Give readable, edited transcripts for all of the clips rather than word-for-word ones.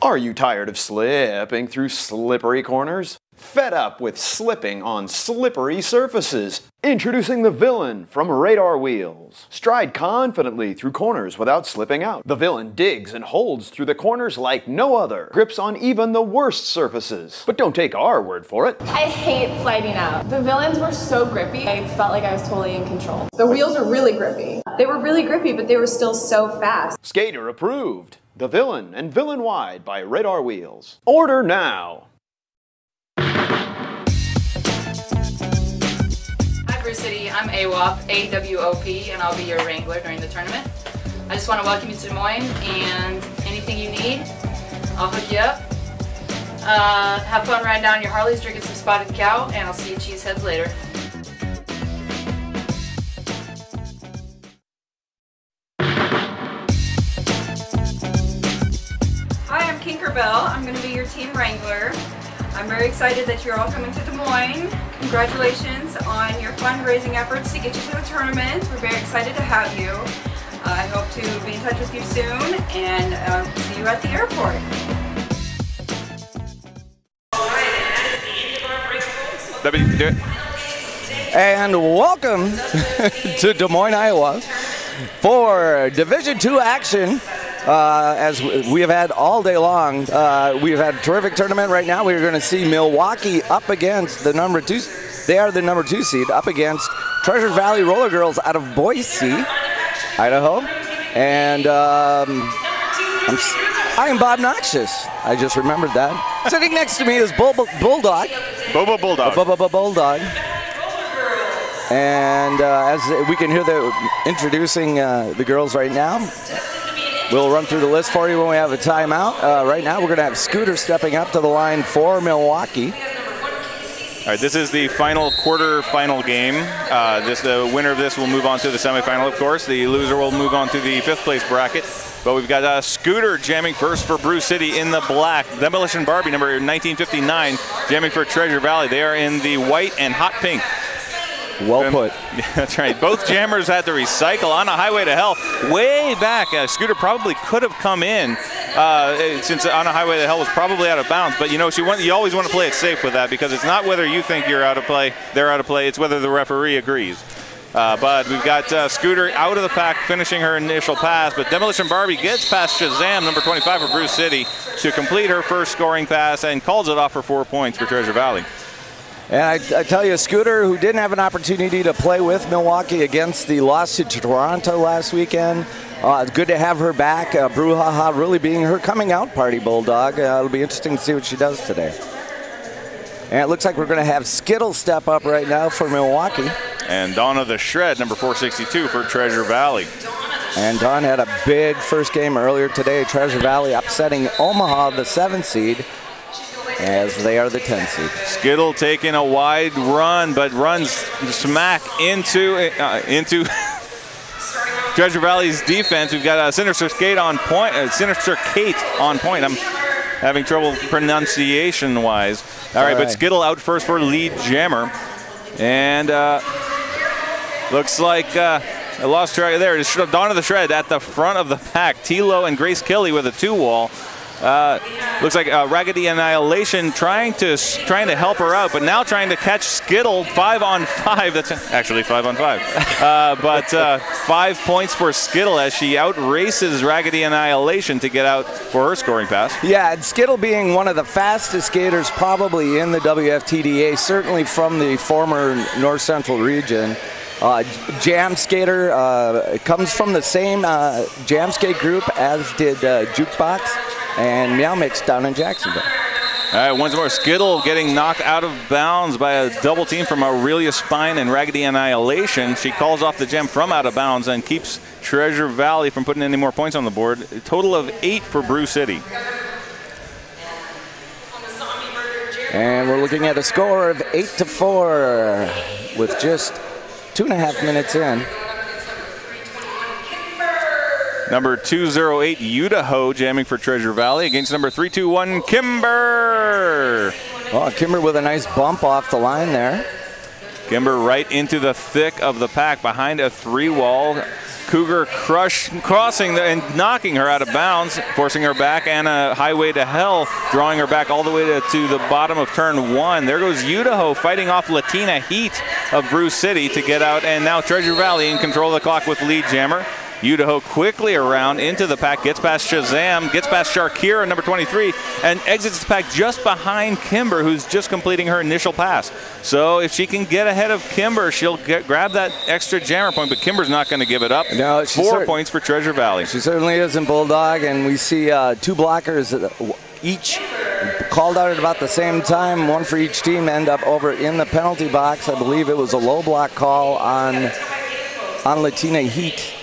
Are you tired of slipping through slippery corners? Fed up with slipping on slippery surfaces? Introducing the Villain from Radar Wheels. Stride confidently through corners without slipping out. The Villain digs and holds through the corners like no other. Grips on even the worst surfaces. But don't take our word for it. I hate sliding out. The Villains were so grippy, I felt like I was totally in control. The wheels are really grippy. They were really grippy, but they were still so fast. Skater approved. The Villain and Villain Wide by Radar Wheels. Order now. Hi Brew City, I'm AWOP, A-W-O-P, and I'll be your wrangler during the tournament. I just want to welcome you to Des Moines, and anything you need, I'll hook you up. Have fun riding down your Harleys, drinking some Spotted Cow, and I'll see you cheeseheads later. Hi, I'm Kinkerbell. I'm going to be your team wrangler. I'm very excited that you're all coming to Des Moines. Congratulations on your fundraising efforts to get you to the tournament. We're very excited to have you. I hope to be in touch with you soon and see you at the airport. And welcome to Des Moines, Iowa for Division II action. As we have had all day long, we've had a terrific tournament right now. We're going to see Milwaukee up against the number 2. They are the number 2 seed up against Treasure Valley Roller Girls out of Boise, Idaho. And I am Bob Noxious. I just remembered that. Sitting next to me is Bulldog. Bobo Bulldog. Bulldog. And as we can hear, they're introducing the girls right now. We'll run through the list for you when we have a timeout. Right now, we're going to have Scooter stepping up to the line for Milwaukee. All right, this is the quarter-final game. The winner of this will move on to the semifinal, of course. The loser will move on to the 5th place bracket. But we've got Scooter jamming first for Brew City in the black. Demolition Barbie, number 1959, jamming for Treasure Valley. They are in the white and hot pink. Well put. Yeah, that's right. Both jammers had to recycle on a highway to hell way back. Scooter probably could have come in since on a highway to hell was probably out of bounds. But you know, you always want to play it safe with that, because it's not whether you think you're out of play, they're out of play. It's whether the referee agrees. But we've got Scooter out of the pack finishing her initial pass, but Demolition Barbie gets past Shazam, number 25 for Brew City, to complete her first scoring pass and calls it off for 4 points for Treasure Valley. And I tell you, Scooter, who didn't have an opportunity to play with Milwaukee against the loss to Toronto last weekend, it's good to have her back. Brouhaha really being her coming out party, Bulldog. It'll be interesting to see what she does today. And it looks like we're going to have Skittle step up right now for Milwaukee. And Donna the Shred, number 462 for Treasure Valley. And Dawn had a big first game earlier today. Treasure Valley upsetting Omaha, the 7th seed, as they are the 10th seed. Skittle taking a wide run, but runs smack into Treasure Valley's defense. We've got Sinister Kate on point. I'm having trouble pronunciation-wise. All right, but Skittle out first for lead jammer. And looks like I lost track there. It's Donna the Shred at the front of the pack. Tilo and Grace Kelly with a 2-wall. Looks like Raggedy Annihilation trying to help her out, but now trying to catch Skittle 5-on-5. That's actually 5-on-5. But 5 points for Skittle as she outraces Raggedy Annihilation to get out for her scoring pass. Yeah, and Skittle being one of the fastest skaters probably in the WFTDA, certainly from the former North Central region. Jam Skater comes from the same Jam Skate group as did Jukebox and Meow Mix down in Jacksonville. All right, once more, Skittle getting knocked out of bounds by a double team from Aurelia Spine and Raggedy Annihilation. She calls off the gem from out of bounds and keeps Treasure Valley from putting any more points on the board. A total of 8 for Brew City. And we're looking at a score of 8-4 with just 2.5 minutes in. Number 208, Idaho, jamming for Treasure Valley against number 321, Kimber. Oh, Kimber with a nice bump off the line there. Kimber right into the thick of the pack behind a 3-wall. Cougar crossing and knocking her out of bounds, forcing her back, and a highway to hell, drawing her back all the way to the bottom of turn 1. There goes Idaho fighting off Latina Heat of Brew City to get out, and now Treasure Valley in control of the clock with Lead Jammer. Idaho quickly around into the pack, gets past Shazam, gets past Sharkira, number 23, and exits the pack just behind Kimber, who's just completing her initial pass. So if she can get ahead of Kimber, she'll grab that extra jammer point, but Kimber's not going to give it up. No, 4 points for Treasure Valley. She certainly isn't, Bulldog, and we see 2 blockers each called out at about the same time, one for each team, end up over in the penalty box. I believe it was a low block call on Latina Heat.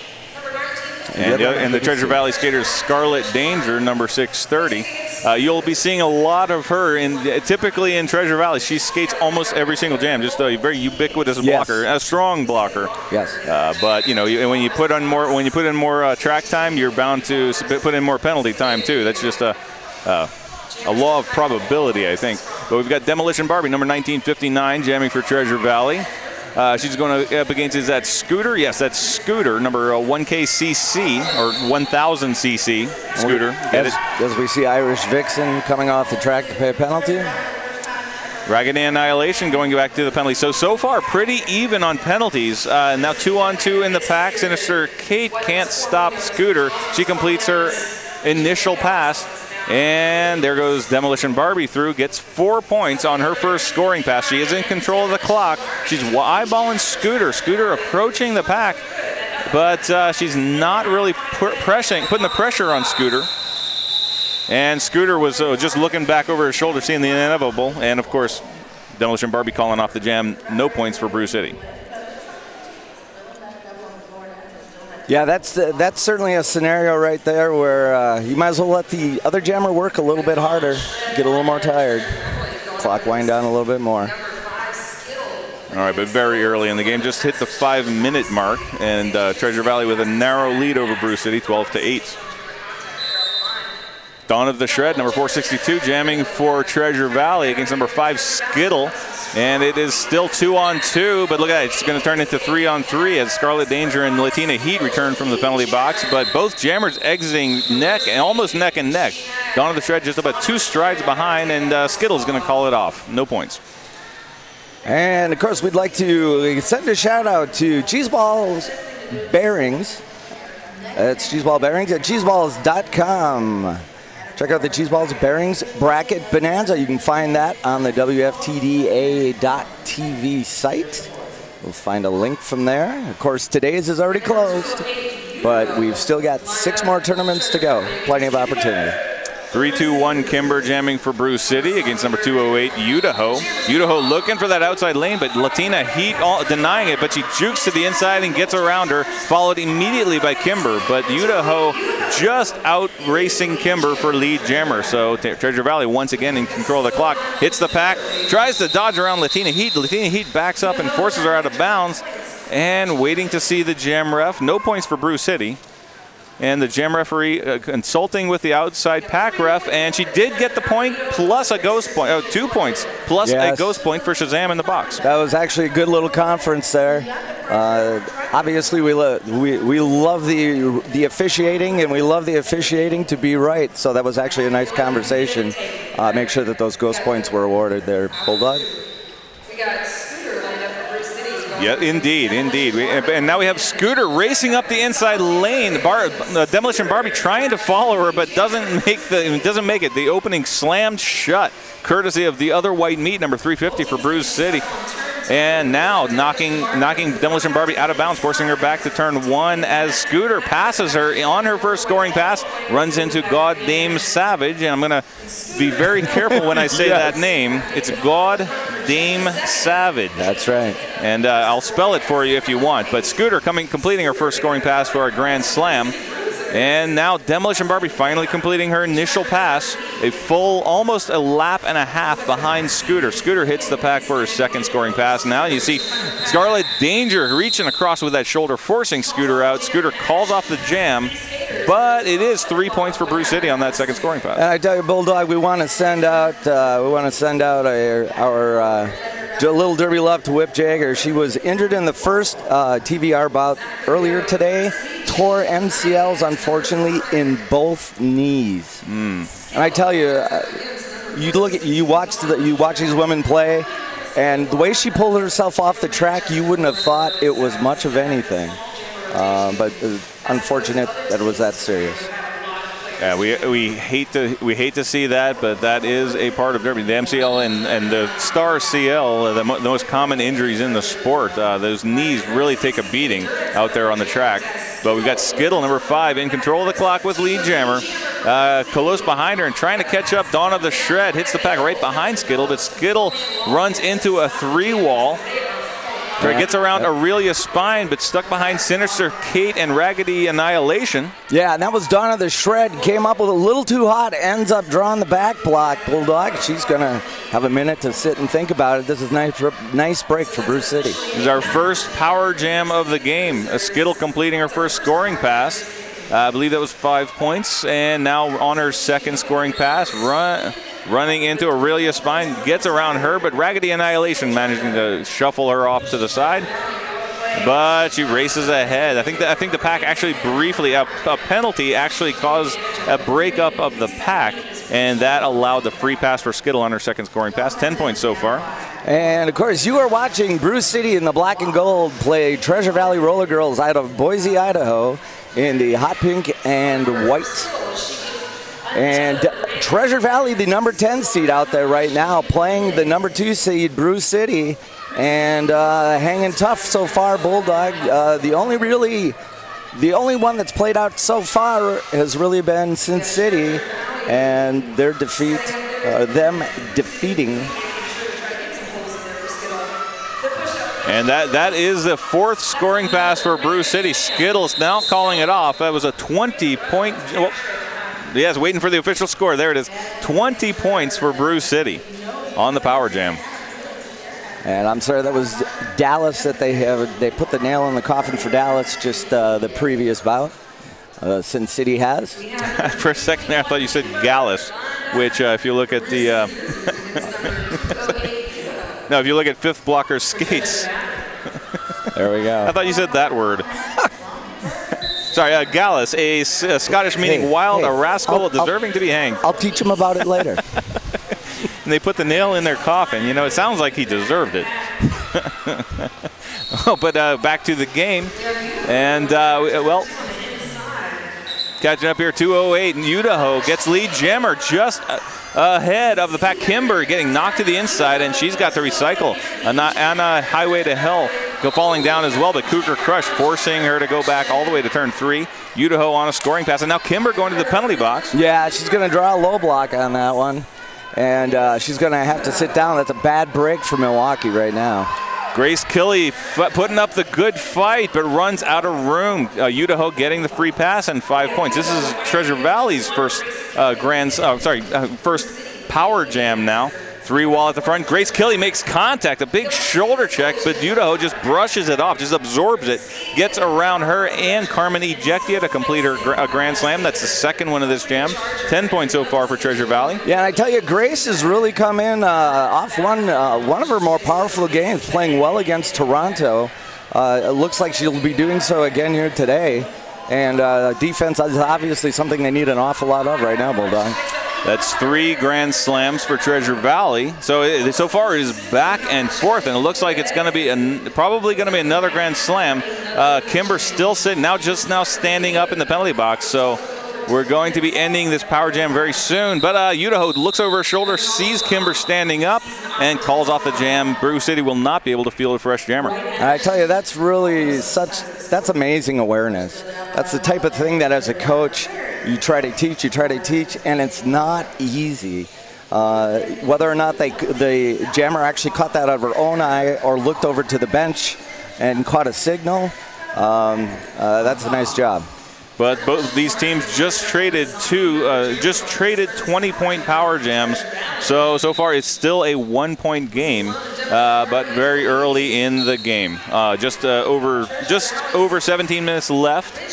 And the Treasure Valley skaters Scarlet Danger, number 630. You'll be seeing a lot of her typically in Treasure Valley. She skates almost every single jam, just a very ubiquitous blocker, a strong blocker. Yes. But you know, when you put in more track time, you're bound to put in more penalty time too. That's just a law of probability, I think. But we've got Demolition Barbie, number 1959, jamming for Treasure Valley. She's going up against, is that Scooter? Yes, that's Scooter, number 1KCC, or 1000cc Scooter. As we see Irish Vixen coming off the track to pay a penalty. Raggedy Annihilation going back to the penalty. So far, pretty even on penalties. Now 2-on-2 in the pack. Sinister Kate can't stop Scooter. She completes her initial pass. And there goes Demolition Barbie through, gets 4 points on her first scoring pass. She is in control of the clock. She's eyeballing Scooter. Scooter approaching the pack, but she's not really putting the pressure on Scooter. And Scooter was just looking back over her shoulder, seeing the inevitable. And, of course, Demolition Barbie calling off the jam. No points for Brew City. Yeah, that's certainly a scenario right there where you might as well let the other jammer work a little bit harder, get a little more tired, clock wind down a little bit more. All right, but very early in the game, just hit the 5-minute mark, and Treasure Valley with a narrow lead over Brew City, 12-8. Dawn of the Shred, number 462, jamming for Treasure Valley against number 5, Skittle. And it is still 2-on-2, but look at it, it's going to turn into 3-on-3 as Scarlet Danger and Latina Heat return from the penalty box. But both jammers exiting almost neck and neck. Dawn of the Shred just about 2 strides behind, and Skittle's going to call it off. No points. And, of course, we'd like to send a shout-out to Cheeseballs Bearings. That's Cheeseball Bearings at cheeseballs.com. Check out the Cheeseballs Bearings Bracket Bonanza. You can find that on the WFTDA.TV site. We'll find a link from there. Of course, today's is already closed, but we've still got 6 more tournaments to go. Plenty of opportunity. 3-2-1 Kimber jamming for Brew City against number 208 Idaho. Idaho looking for that outside lane, but Latina Heat denying it, but she jukes to the inside and gets around her, followed immediately by Kimber. But Idaho just out racing Kimber for lead jammer. So Treasure Valley once again in control of the clock, hits the pack, tries to dodge around Latina Heat. Latina Heat backs up and forces her out of bounds, and waiting to see the jam ref. No points for Brew City. And the jam referee consulting with the outside pack ref, and she did get the point plus a ghost point, 2 points plus a ghost point for Shazam in the box. That was actually a good little conference there. Obviously, we love the officiating, and we love the officiating to be right. So that was actually a nice conversation. Make sure that those ghost points were awarded there, Bulldog. We got Scooter lined up for Brew City. Yeah, indeed. And now we have Scooter racing up the inside lane. Demolition Barbie trying to follow her, but doesn't make it. The opening slammed shut, courtesy of the other white meat, number 350 for Brew City. And now knocking Demolition Barbie out of bounds, forcing her back to turn 1 as Scooter passes her on her first scoring pass, runs into God Dame Savage. And I'm going to be very careful when I say that name. It's God Dame Savage. That's right. And I'll spell it for you if you want. But Scooter completing her first scoring pass for a grand slam. And now Demolition Barbie finally completing her initial pass, almost a lap and a half behind Scooter. Scooter hits the pack for her second scoring pass. Now you see Scarlet Danger reaching across with that shoulder, forcing Scooter out. Scooter calls off the jam, but it is 3 points for Brew City on that second scoring pass. And I tell you, Bulldog, we want to send out our a little Derby love to Whip Jagger. She was injured in the first TVR bout earlier today. Tore MCLs, unfortunately, in both knees. And I tell you, you watch these women play, and the way she pulled herself off the track, you wouldn't have thought it was much of anything. But unfortunate that it was that serious. Yeah, we hate to see that, but that is a part of Derby. The MCL and the Star CL, the most common injuries in the sport. Those knees really take a beating out there on the track. But we've got Skittle, number 5, in control of the clock with lead jammer. Close behind her and trying to catch up. Dawn of the Shred hits the pack right behind Skittle, but Skittle runs into a 3-wall. Gets around Aurelia Spine, but stuck behind Sinister Kate and Raggedy Annihilation. Yeah, and that was Dawn of the Shred. Came up with a little too hot, ends up drawing the back block. Bulldog, she's going to have a minute to sit and think about it. This is nice break for Brew City. This is our first power jam of the game. Skittle completing her first scoring pass. I believe that was 5 points, and now on her second scoring pass, running into Aurelia Spine, gets around her, but Raggedy Annihilation managing to shuffle her off to the side. But she races ahead. I think the pack actually briefly, a penalty actually caused a breakup of the pack, and that allowed the free pass for Skittle on her second scoring pass. 10 points so far. And of course, you are watching Brew City in the black and gold play Treasure Valley Roller Girls out of Boise, Idaho, in the hot pink and white. And Treasure Valley, the number 10 seed out there right now, playing the number 2 seed, Brew City, and hanging tough so far, Bulldog. The only one that's played out so far has really been Sin City, and their defeat, them defeating. And that is the 4th scoring pass for Brew City. Skittles now calling it off. That was a 20-point. Well, yes, waiting for the official score. There it is. 20 points for Brew City on the power jam. And I'm sorry, that was Dallas that they put the nail in the coffin for Dallas just the previous bout. Sin City has. For a second there, I thought you said Gallus, which if you look at the no, if you look at Fifth Blocker Skates. There we go. I thought you said that word. Sorry, Gallus, a Scottish meaning wild, a rascal deserving to be hanged. I'll teach him about it later. And they put the nail in their coffin. You know, it sounds like he deserved it. Oh, but back to the game. And, well, catching up here, 2:08, and Idaho gets lead jammer just ahead of the pack. Kimber getting knocked to the inside, and she's got to recycle. Anna Highway to Hell falling down as well, but Cougar Crush forcing her to go back all the way to turn 3. Idaho on a scoring pass, and now Kimber going to the penalty box. Yeah, she's going to draw a low block on that one, and she's going to have to sit down. That's a bad break for Milwaukee right now. Grace Kelly putting up the good fight, but runs out of room. Idaho getting the free pass and 5 points. This is Treasure Valley's first first power jam now. 3-wall at the front. Grace Kelly makes contact, a big shoulder check, but Idaho just brushes it off, just absorbs it, gets around her and Carmen Ejectia to complete her grand slam. That's the second one of this jam. 10 points so far for Treasure Valley. Yeah, and I tell you, Grace has really come in off one of her more powerful games, playing well against Toronto. It looks like she'll be doing so again here today. And defense is obviously something they need an awful lot of right now, Bulldog. That's 3 grand slams for Treasure Valley. So far it is back and forth, and it looks like it's going to be probably going to be another grand slam. Kimber still sitting now standing up in the penalty box. So we're going to be ending this power jam very soon. But Idaho looks over her shoulder, sees Kimber standing up, and calls off the jam. Brew City will not be able to field a fresh jammer. I tell you, that's really that's amazing awareness. That's the type of thing that as a coach you try to teach, and it's not easy. Whether or not the jammer actually caught that out of her own eye or looked over to the bench and caught a signal, that's a nice job. But both these teams just traded 20-point power jams. So far it's still a 1-point game, but very early in the game. Just over 17 minutes left.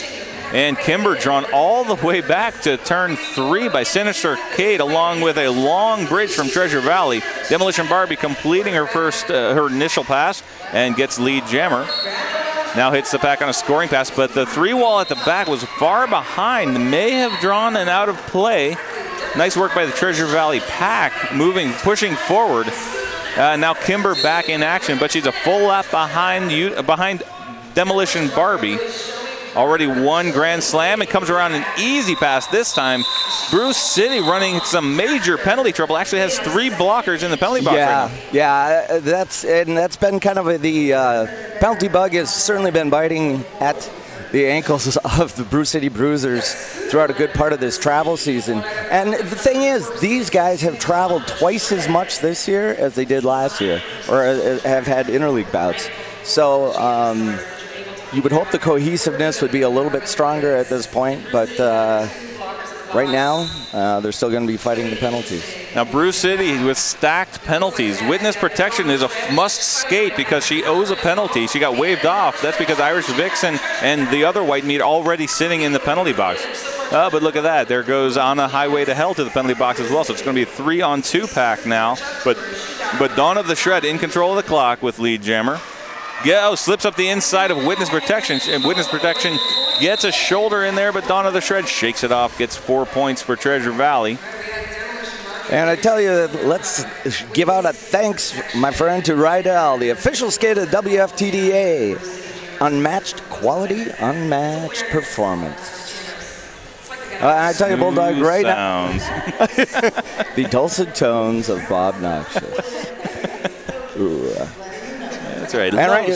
And Kimber drawn all the way back to turn 3 by Sinister Kate, along with a long bridge from Treasure Valley. Demolition Barbie completing her her initial pass and gets lead Jammer. Now hits the pack on a scoring pass, but the 3-wall at the back was far behind. May have drawn an out of play. Nice work by the Treasure Valley pack, pushing forward. Now Kimber back in action, but she's a full lap behind Demolition Barbie. Already one grand slam. It comes around an easy pass this time. Bruce City running some major penalty trouble. Actually has 3 blockers in the penalty box right now. Yeah, that's been kind of the penalty bug has certainly been biting at the ankles of the Bruce City Bruisers throughout a good part of this travel season. And the thing is, these guys have traveled twice as much this year as they did last year, or have had interleague bouts. So you would hope the cohesiveness would be a little bit stronger at this point, but right now they're still going to be fighting the penalties. Now Bruce City with stacked penalties. Witness protection is a must skate because she owes a penalty. She got waved off. That's because Irish Vixen and the other white meat already sitting in the penalty box. But look at that. There goes on a highway to hell to the penalty box as well. So it's going to be a 3-on-2 pack now. But Dawn of the Shred in control of the clock with lead Jammer. Slips up the inside of Witness Protection. And Witness Protection gets a shoulder in there, but Dawn of the Shred shakes it off, gets 4 points for Treasure Valley. And I tell you, let's give out a thanks, my friend, to Rydell, the official skate of the WFTDA. Unmatched quality, unmatched performance. I tell you, Bulldog, right now, the dulcet tones of Bob Noxious. Ooh. That's right.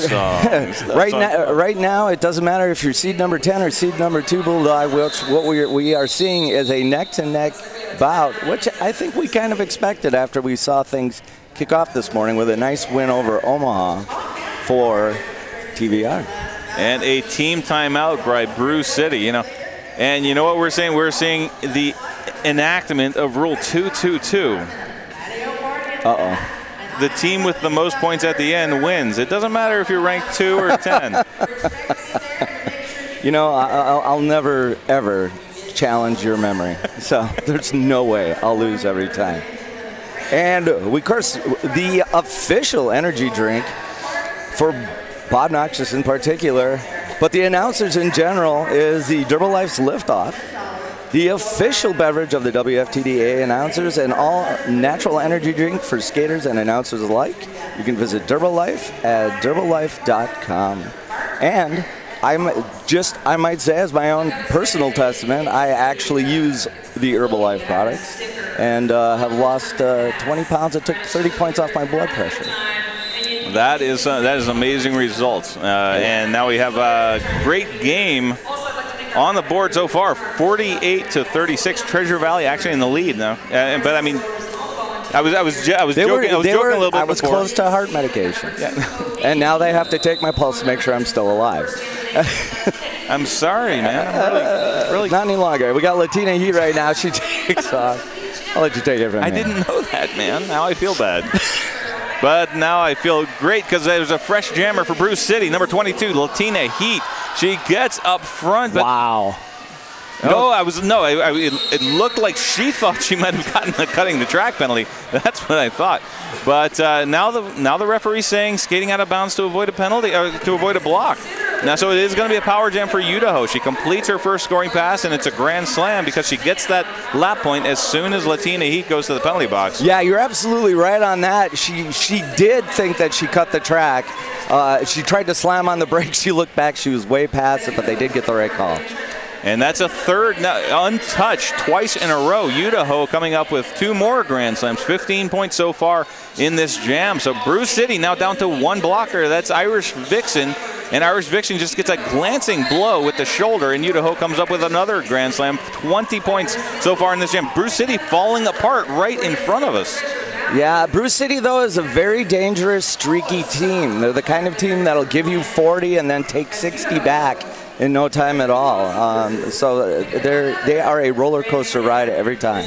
Right now, it doesn't matter if you're seed number 10 or seed number 2, Bulldog. What we are seeing is a neck-to-neck bout, which I think we kind of expected after we saw things kick off this morning with a nice win over Omaha for TVR. And a team timeout by Bruce City, And you know what we're saying? We're seeing the enactment of Rule 222. Uh-oh. The team with the most points at the end wins. It doesn't matter if you're ranked 2 or 10. I'll never, ever challenge your memory. So there's no way I'll lose every time. And, of course, the official energy drink for Bob Noxious in particular, but the announcers in general, is the Derbalife's Liftoff. The official beverage of the WFTDA announcers and all natural energy drink for skaters and announcers alike. You can visit Derbalife at Derbalife.com. And I might say, as my own personal testament, I actually use the Herbalife products and have lost 20 pounds. It took 30 points off my blood pressure. That is amazing results. And now we have a great game on the board so far, 48-36. Treasure Valley actually in the lead now. But I mean, I was joking a little bit. I was close to heart medication. Yeah. And now they have to take my pulse to make sure I'm still alive. I'm sorry, man. I'm really not any longer. We got Latina Heat right now. She takes off. I'll let you take it from I didn't know that, man. Now I feel bad. But now I feel great because there's a fresh jammer for Bruce City, number 22, Latina Heat. She gets up front. But wow. It looked like she thought she might have gotten the cutting the track penalty. That's what I thought. But now the referee's saying skating out of bounds to avoid a penalty, or to avoid a block. Now, so it is going to be a power jam for Idaho. She completes her first scoring pass, and it's a grand slam because she gets that lap point as soon as Latina Heat goes to the penalty box. Yeah, you're absolutely right on that. She did think that she cut the track. She tried to slam on the brakes. She looked back. She was way past it, but they did get the right call. And that's a third untouched twice in a row. Idaho coming up with 2 more grand slams, 15 points so far in this jam. So Bruce City now down to 1 blocker. That's Irish Vixen. And Irish Vixen just gets a glancing blow with the shoulder, and Idaho comes up with another grand slam. 20 points so far in this jam. Bruce City falling apart right in front of us. Yeah, Bruce City, though, is a very dangerous, streaky team. They're the kind of team that'll give you 40 and then take 60 back in no time at all. So they are a roller coaster ride every time.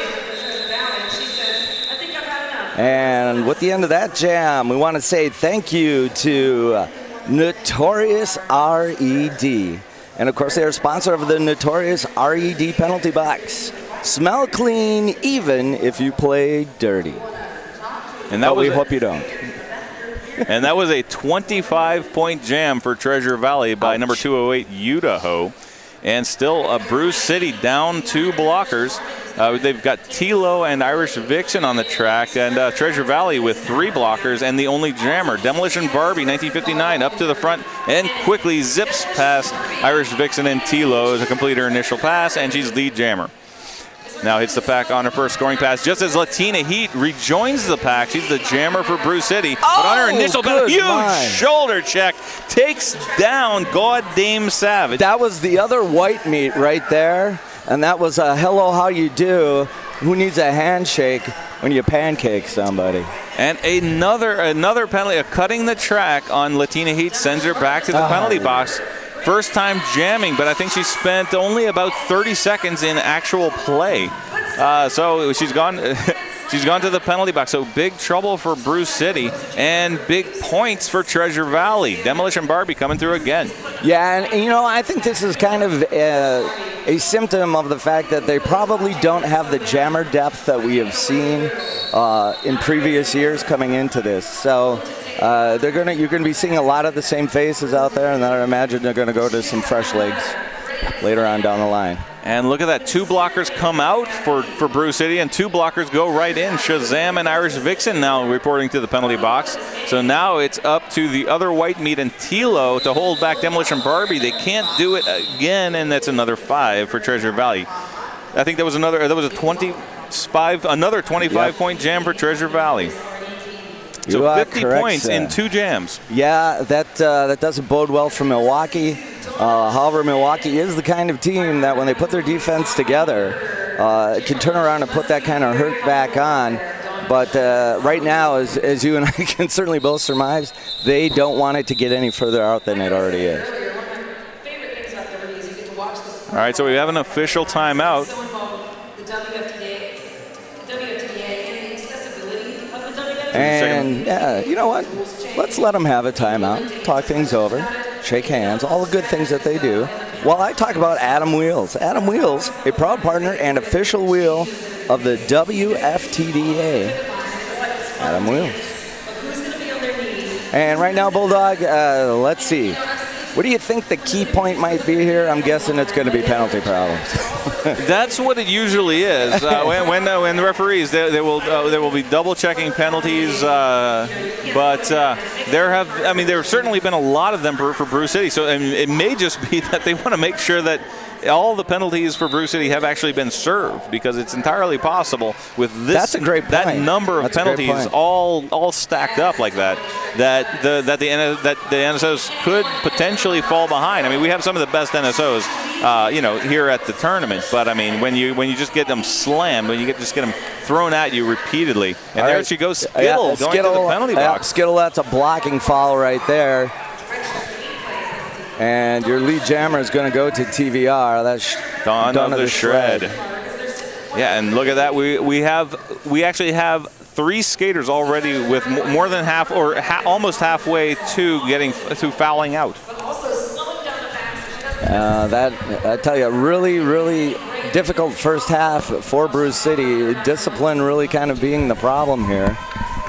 And with the end of that jam, we want to say thank you to Notorious R.E.D. And of course, they are a sponsor of the notorious RED penalty box. Smell clean even if you play dirty. And that we hope you don't. And that was a 25-point jam for Treasure Valley by number 208, Idaho. And still Bruce City down 2 blockers. They've got Tilo and Irish Vixen on the track, and Treasure Valley with 3 blockers and the only jammer. Demolition Barbie, 1959, up to the front and quickly zips past Irish Vixen and Tilo to complete her initial pass, and she's lead jammer. Now hits the pack on her first scoring pass just as Latina Heat rejoins the pack. She's the jammer for Bruce City. But on her initial pass, huge shoulder check, takes down God Dame Savage. That was the other white meat right there. And that was a hello, how you do? Who needs a handshake when you pancake somebody? And another penalty, cutting the track on Latina Heat sends her back to the penalty box. First time jamming, but I think she spent only about 30 seconds in actual play. So she's gone. She's gone to the penalty box. So big trouble for Bruce City and big points for Treasure Valley. Demolition Barbie coming through again. Yeah, and you know, I think this is kind of a symptom of the fact that they probably don't have the jammer depth that we have seen in previous years coming into this. So you're going to be seeing a lot of the same faces out there, and then I imagine they're going to go to some fresh legs later on down the line. And look at that, 2 blockers come out for Bruce City, and 2 blockers go right in. Shazam and Irish Vixen now reporting to the penalty box. So now it's up to the other white meat and Tilo to hold back Demolition Barbie. They can't do it again, and that's another 5 for Treasure Valley. I think that was another 25-point jam for Treasure Valley. So 50 points in 2 jams. Yeah, that doesn't bode well for Milwaukee. However, Milwaukee is the kind of team that when they put their defense together, can turn around and put that kind of hurt back on. But right now, as you and I can certainly both surmise, they don't want it to get any further out than it already is. All right, so we have an official timeout. And yeah, you know what? Let's let them have a timeout, talk things over, shake hands, all the good things that they do. While I talk about Adam Wheels. Adam Wheels, a proud partner and official wheel of the WFTDA. Adam Wheels. And right now, Bulldog, let's see. What do you think the key point might be here? I'm guessing it's going to be penalty problems. That's what it usually is. When the referees, they will be double checking penalties, but there've certainly been a lot of them for Bruce City. So it may just be that they want to make sure that all the penalties for Bruce City have actually been served, because it's entirely possible with this. That's a great point. That number of penalties all stacked up like that the NSOs could potentially fall behind. I mean, we have some of the best NSOs, here at the tournament. But I mean, when you just get them slammed, when you just get them thrown at you repeatedly, and there she goes, Skittle going to the penalty box. Skittle, that's a blocking foul right there. And your lead jammer is going to go to TVR. That's Dawn of the Shred. Yeah, and look at that. We actually have 3 skaters already with more than half or almost halfway to fouling out. I tell you, really, really difficult first half for Bruce City. Discipline really kind of being the problem here.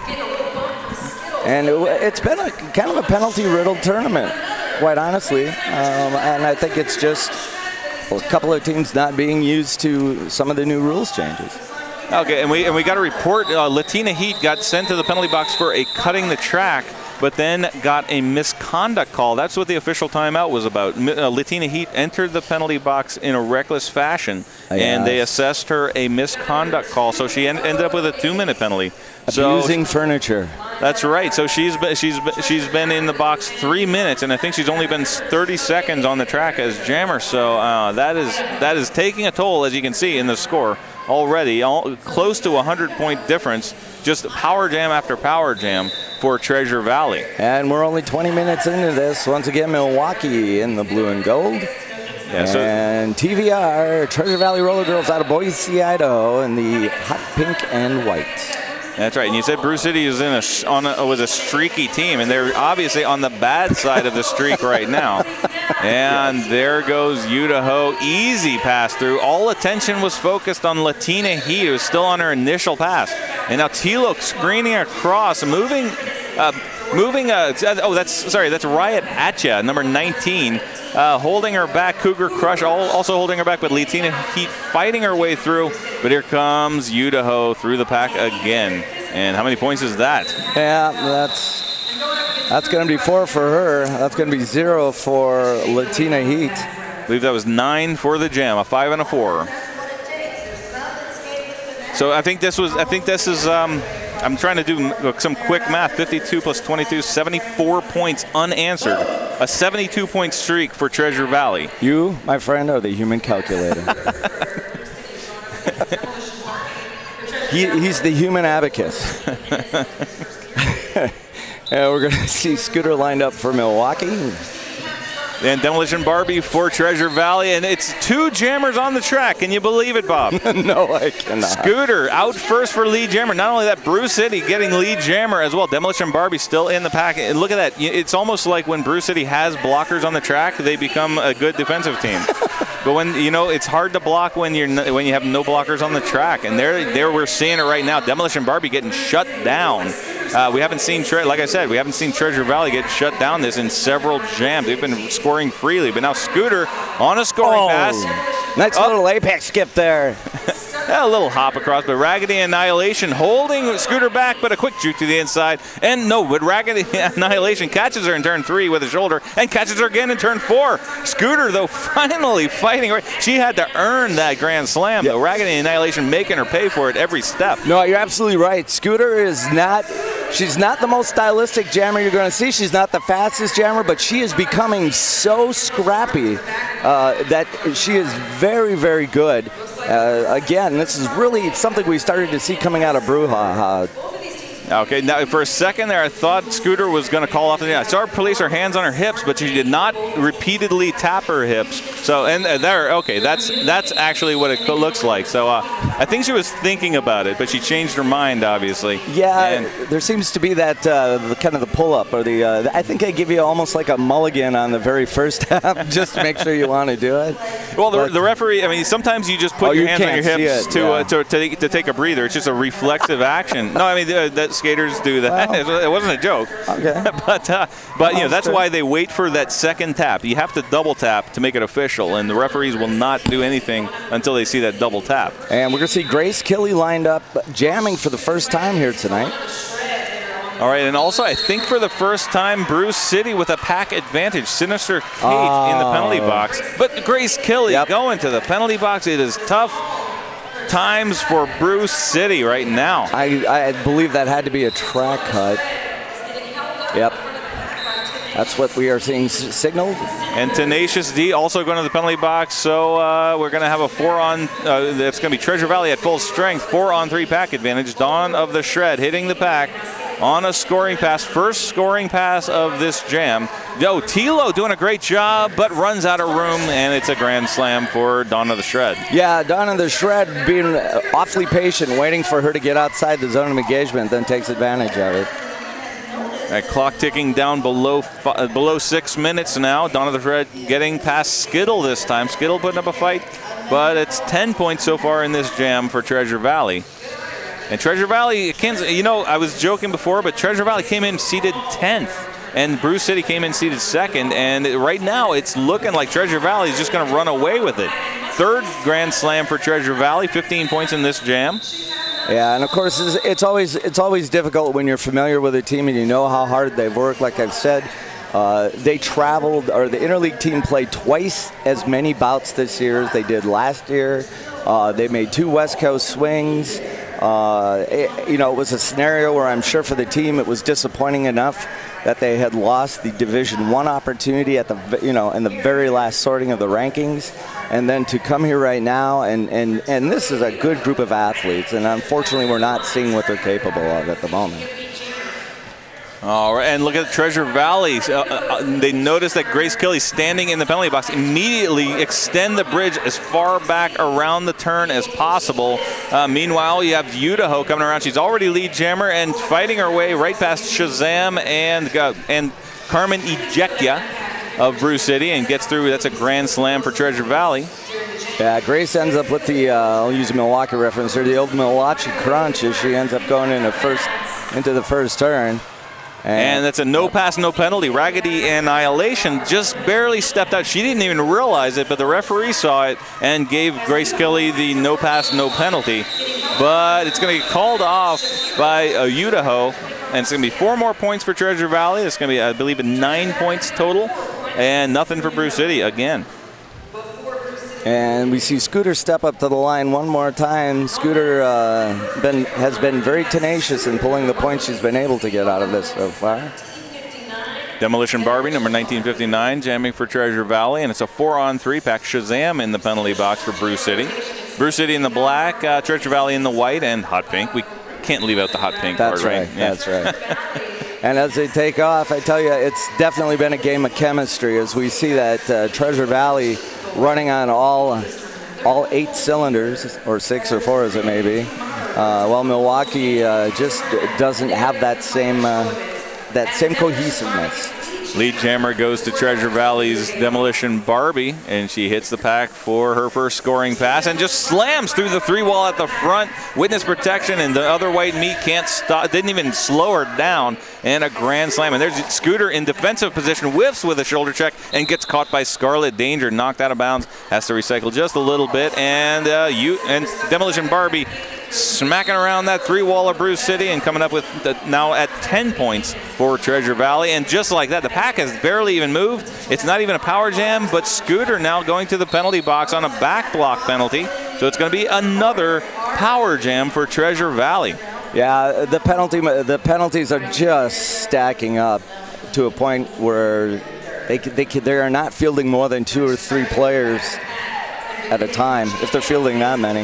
And it's been a kind of a penalty-riddled tournament, quite honestly. And I think it's just a couple of teams not being used to some of the new rules changes. Okay, and we got a report. Latina Heat got sent to the penalty box for a cutting the track, but then got a misconduct call. That's what the official timeout was about. Latina Heat entered the penalty box in a reckless fashion, and they assessed her a misconduct call. So she ended up with a 2-minute penalty. Abusing furniture. That's right. So she's been in the box 3 minutes, and I think she's only been 30 seconds on the track as jammer. So that is taking a toll, as you can see in the score already. Close to 100-point difference, just power jam after power jam for Treasure Valley. And we're only 20 minutes into this. Once again, Milwaukee in the blue and gold. Yeah, and TVR, Treasure Valley Roller Girls out of Boise, Idaho, in the hot pink and white. That's right. And you said Brew City is was a streaky team, and they're obviously on the bad side of the streak right now. And there goes Idaho. Easy pass through. All attention was focused on Latina Heat, who was still on her initial pass. And now Tilo screening across, moving. That's Riot Atcha, number 19, holding her back. Cougar Crush also holding her back, but Latina Heat fighting her way through. But here comes Idaho through the pack again. And how many points is that? Yeah, that's going to be 4 for her. That's going to be 0 for Latina Heat. I believe that was 9 for the Jam, a 5 and a 4. So I think this is. I'm trying to do some quick math. 52 plus 22, 74 points unanswered. A 72-point streak for Treasure Valley. You, my friend, are the human calculator. He's the human abacus. We're going to see Scooter lined up for Milwaukee. And Demolition Barbie for Treasure Valley, and it's 2 jammers on the track. Can you believe it, Bob? No, I cannot. Scooter out first for lead jammer. Not only that, Brew City getting lead jammer as well. Demolition Barbie still in the pack. And look at that. It's almost like when Brew City has blockers on the track, they become a good defensive team. But when it's hard to block when you have no blockers on the track, and there we're seeing it right now. Demolition Barbie getting shut down. We haven't seen, like I said, we haven't seen Treasure Valley get shut down in several jams. They've been scoring freely, but now Scooter on a scoring pass. Nice little apex skip there. A little hop across, but Raggedy Annihilation holding Scooter back, but a quick juke to the inside. And no, but Raggedy Annihilation catches her in turn 3 with a shoulder and catches her again in turn 4. Scooter, though, finally fighting. She had to earn that Grand Slam, though. Raggedy Annihilation making her pay for it every step. No, you're absolutely right. Scooter is she's not the most stylistic jammer you're going to see. She's not the fastest jammer, but she is becoming so scrappy that she is very, very good. Again, this is really something we started to see coming out of Brouhaha. Okay, now for a second there, I thought Scooter was going to call off. I saw her place her hands on her hips, but she did not repeatedly tap her hips. So, and there, okay, that's actually what it looks like. So, I think she was thinking about it, but she changed her mind, obviously. Yeah, there seems to be that kind of the pull-up or the. I think they give you almost like a mulligan on the very first tap, just to make sure you want to do it. Well, the referee. I mean, sometimes you just put your hands on your hips to take a breather. It's just a reflexive action. No, I mean that. Skaters do that. Well, it wasn't a joke. Okay. but that's why they wait for that second tap. You have to double tap to make it official, and the referees will not do anything until they see that double tap. And we're going to see Grace Kelly lined up jamming for the first time here tonight. All right, and also I think for the first time, Brew City with a pack advantage. Sinister Kate in the penalty box. But Grace Kelly going to the penalty box. It is tough times for Brew City right now. I believe that had to be a track cut. Yep. That's what we are seeing signaled. And Tenacious D also going to the penalty box. So we're going to have a 4-on. That's going to be Treasure Valley at full strength. 4-on-3 pack advantage. Dawn of the Shred hitting the pack on a scoring pass. First scoring pass of this jam. Tilo doing a great job, but runs out of room, and it's a grand slam for Dawn of the Shred. Yeah, Dawn of the Shred being awfully patient, waiting for her to get outside the zone of engagement, then takes advantage of it. That clock ticking down below 6 minutes now. Dawn of the Shred getting past Skittle this time. Skittle putting up a fight, but it's 10 points so far in this jam for Treasure Valley. And Treasure Valley, I was joking before, but Treasure Valley came in seated 10th. And Brew City came in seated 2nd. And right now, it's looking like Treasure Valley is just going to run away with it. 3rd Grand Slam for Treasure Valley, 15 points in this jam. Yeah, and of course, it's always difficult when you're familiar with a team and you know how hard they've worked. Like I've said, they traveled, or the interleague team played twice as many bouts this year as they did last year. They made 2 West Coast swings. It was a scenario where I'm sure for the team it was disappointing enough that they had lost the Division I opportunity at in the very last sorting of the rankings, and then to come here right now and this is a good group of athletes, and unfortunately we're not seeing what they're capable of at the moment. All right, and look at Treasure Valley. They notice that Grace Kelly's standing in the penalty box. Immediately extend the bridge as far back around the turn as possible. Meanwhile, you have Idaho coming around. She's already lead jammer and fighting her way right past Shazam and Carmen Ejectia of Brew City and gets through. That's a grand slam for Treasure Valley. Yeah, Grace ends up with the, I'll use a Milwaukee reference here, the old Milwaukee crunch as she ends up going into the first turn. And that's a no pass, no penalty. Raggedy Annihilation just barely stepped out. She didn't even realize it, but the referee saw it and gave Grace Kelly the no pass, no penalty. But it's going to get called off by Idaho, and it's going to be 4 more points for Treasure Valley. It's going to be, I believe, 9 points total, and nothing for Brew City again. And we see Scooter step up to the line one more time. Scooter has been very tenacious in pulling the points she's been able to get out of this so far. Demolition Barbie, number 1959, jamming for Treasure Valley, and it's a 4-on-3 pack. Shazam in the penalty box for Brew City. Brew City in the black, Treasure Valley in the white, and hot pink. We can't leave out the hot pink part, right? Yeah. That's right. And as they take off, I tell you, it's definitely been a game of chemistry as we see that Treasure Valley running on all 8 cylinders, or 6 or 4 as it may be. While Milwaukee just doesn't have that same cohesiveness. Lead jammer goes to Treasure Valley's Demolition Barbie, and she hits the pack for her first scoring pass and just slams through the 3-wall at the front. Witness protection, and the other white meat can't stop, didn't even slow her down, and a grand slam. And there's Scooter in defensive position, whiffs with a shoulder check and gets caught by Scarlet Danger, knocked out of bounds, has to recycle just a little bit, and Demolition Barbie smacking around that 3-wall of Brew City and coming up with now at 10 points for Treasure Valley. And just like that, the pack has barely even moved. It's not even a power jam, but Scooter now going to the penalty box on a back block penalty. So it's going to be another power jam for Treasure Valley. Yeah, the penalties are just stacking up to a point where they are not fielding more than 2 or 3 players at a time, if they're fielding that many.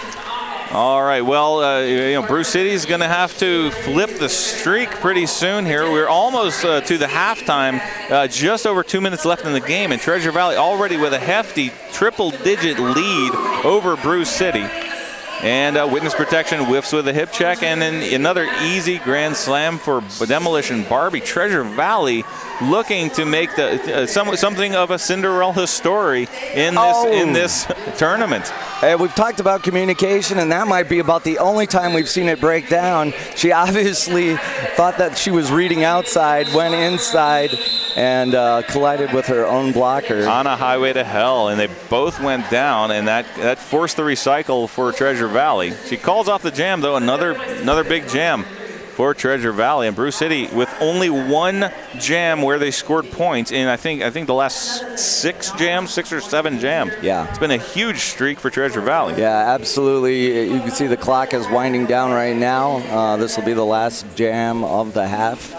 All right, well, Brew City's going to have to flip the streak pretty soon here. We're almost to the halftime, just over 2 minutes left in the game, and Treasure Valley already with a hefty triple-digit lead over Brew City. And witness protection whiffs with a hip check, and then another easy grand slam for Demolition Barbie. Treasure Valley looking to make something of a Cinderella story in this tournament. We've talked about communication, and that might be about the only time we've seen it break down. She obviously thought that she was reading outside, went inside, and collided with her own blocker. On a highway to hell, and they both went down, and that forced the recycle for Treasure Valley. She calls off the jam, though, another big jam for Treasure Valley. And Brew City with only 1 jam where they scored points in I think the last 6 or 7 jams. Yeah, it's been a huge streak for Treasure Valley. Yeah, absolutely. You can see the clock is winding down right now. This will be the last jam of the half.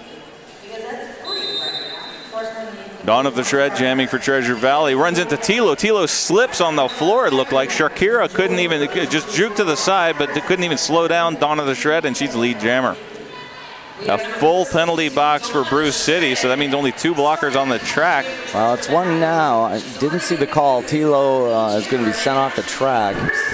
Dawn of the Shred jamming for Treasure Valley. Runs into Tilo. Tilo slips on the floor, it looked like. Shakira couldn't even, just juke to the side, but couldn't even slow down Dawn of the Shred, and she's the lead jammer. A full penalty box for Brew City, so that means only 2 blockers on the track. Well, it's 1 now. I didn't see the call. Tilo is going to be sent off the track.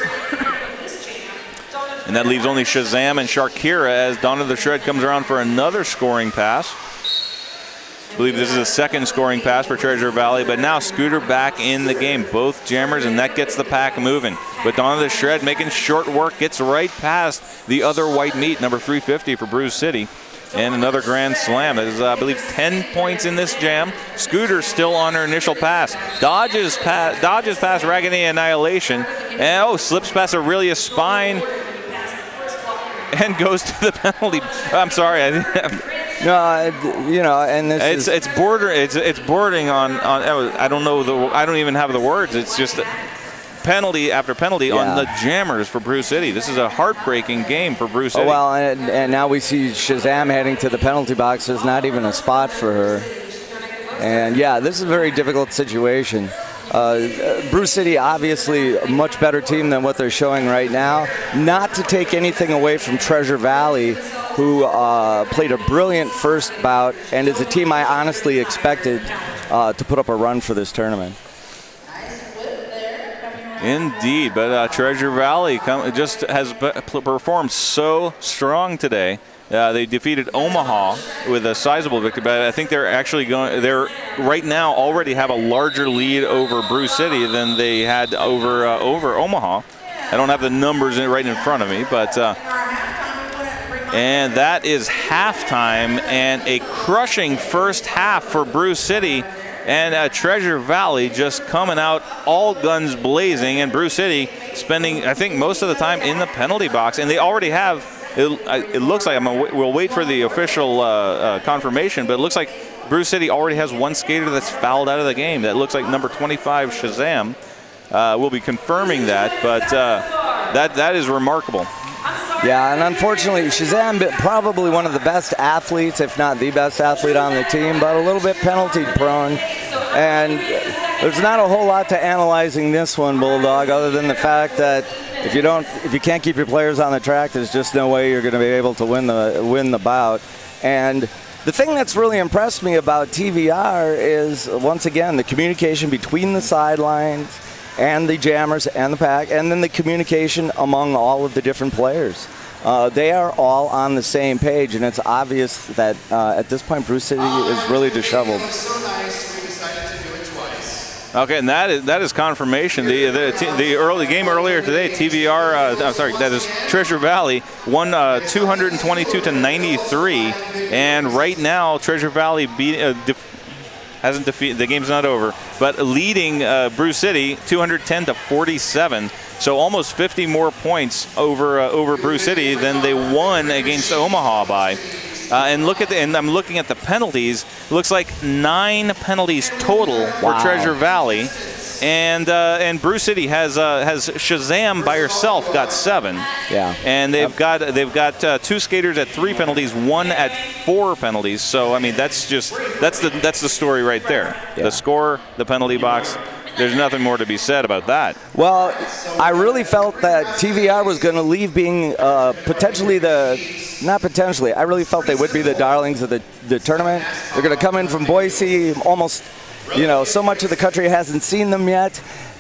And that leaves only Shazam and Shakira as Dawn of the Shred comes around for another scoring pass. I believe this is a second scoring pass for Treasure Valley, but now Scooter back in the game. Both jammers, and that gets the pack moving. But Dawn of the Shred making short work, gets right past the other white meat, number 350 for Brew City. And another grand slam. That is, I believe, 10 points in this jam. Scooter still on her initial pass. Dodges past Raggedy Annihilation. And, slips past Aurelia Spine. And goes to the penalty. I'm sorry. No, and this it's bordering on I don't know I don't even have the words. It's just penalty after penalty on the jammers for Brew City. This is a heartbreaking game for Brew City. Oh, well, and now we see Shazam heading to the penalty box. There's not even a spot for her. And yeah, this is a very difficult situation. Brew City, obviously a much better team than what they're showing right now. Not to take anything away from Treasure Valley, who played a brilliant first bout, and is a team I honestly expected to put up a run for this tournament. Indeed, but Treasure Valley just has performed so strong today. They defeated Omaha with a sizable victory, but I think they're actually they're right now already have a larger lead over Brew City than they had over Omaha. I don't have the numbers right in front of me, but and that is halftime and a crushing first half for Brew City. And Treasure Valley just coming out all guns blazing, and Brew City spending, I think, most of the time in the penalty box. And they already have, it looks like, we'll wait for the official confirmation, but it looks like Brew City already has one skater that's fouled out of the game. That looks like number 25, Shazam. We'll be confirming that, but that is remarkable. Yeah, and unfortunately, Shazam, probably one of the best athletes, if not the best athlete on the team, but a little bit penalty prone. And there's not a whole lot to analyzing this one, Bulldog, other than the fact that if you can't keep your players on the track, there's just no way you're going to be able to win the bout. And the thing that's really impressed me about TVR is, once again, the communication between the sidelines and the jammers and the pack, and then the communication among all of the different players. They are all on the same page, and it's obvious that at this point, Brew City is really disheveled. Okay, and that is confirmation. The early game earlier today, TVR, I'm sorry, that is Treasure Valley won 222-93, and right now Treasure Valley hasn't defeated. The game's not over, but leading Brew City 210-47. So almost 50 more points over Brew City than they won against Omaha by. And I'm looking at the penalties. It looks like 9 penalties total for Treasure Valley, and Brew City has Shazam by herself got 7. Yeah. And they've got 2 skaters at 3 penalties, 1 at 4 penalties. So I mean that's the story right there. Yeah. The score, the penalty box. There's nothing more to be said about that. Well, I really felt that TVR was going to leave being potentially I really felt they would be the darlings of the tournament. They're going to come in from Boise, almost, so much of the country hasn't seen them yet.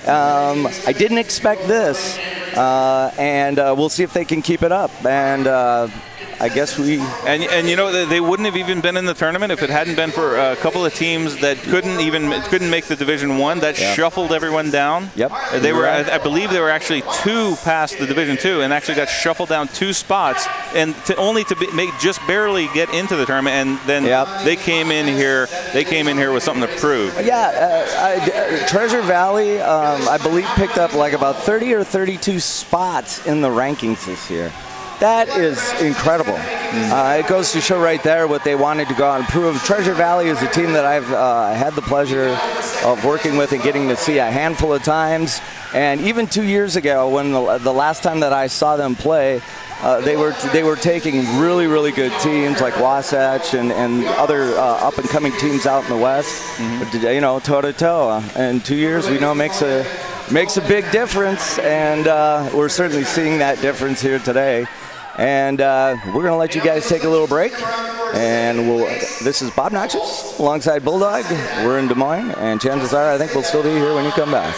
I didn't expect this, and we'll see if they can keep it up. And I guess they wouldn't have even been in the tournament if it hadn't been for a couple of teams that couldn't make the Division I. That shuffled everyone down. Yep. I believe they were actually 2 past the Division II and actually got shuffled down 2 spots, and just barely get into the tournament. And then they came in here with something to prove. Yeah, Treasure Valley, I believe, picked up like about 30 or 32 spots in the rankings this year. That is incredible. It goes to show right there what they wanted to go out and prove. Treasure Valley is a team that I've had the pleasure of working with and getting to see a handful of times. And even 2 years ago, when the last time that I saw them play, they were taking really, really good teams like Wasatch and other up-and-coming teams out in the West, toe-to-toe. And 2 years, we know, makes a big difference, and we're certainly seeing that difference here today. And we're going to let you guys take a little break. And this is Bob Noxious alongside Bulldog. We're in Des Moines, and chances are I think we'll still be here when you come back.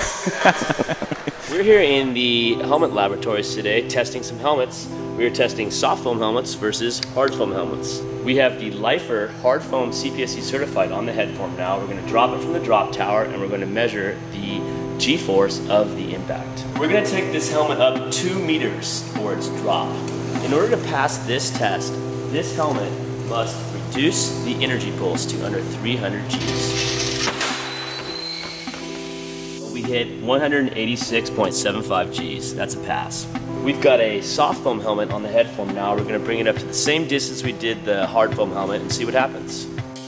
We're here in the helmet laboratories today testing some helmets. We are testing soft foam helmets versus hard foam helmets. We have the Lifer hard foam CPSC certified on the head form now. We're going to drop it from the drop tower, and we're going to measure the G-force of the impact. We're going to take this helmet up 2 meters for its drop. In order to pass this test, this helmet must reduce the energy pulse to under 300 Gs. We hit 186.75 Gs. That's a pass. We've got a soft foam helmet on the head form now. We're going to bring it up to the same distance we did the hard foam helmet and see what happens.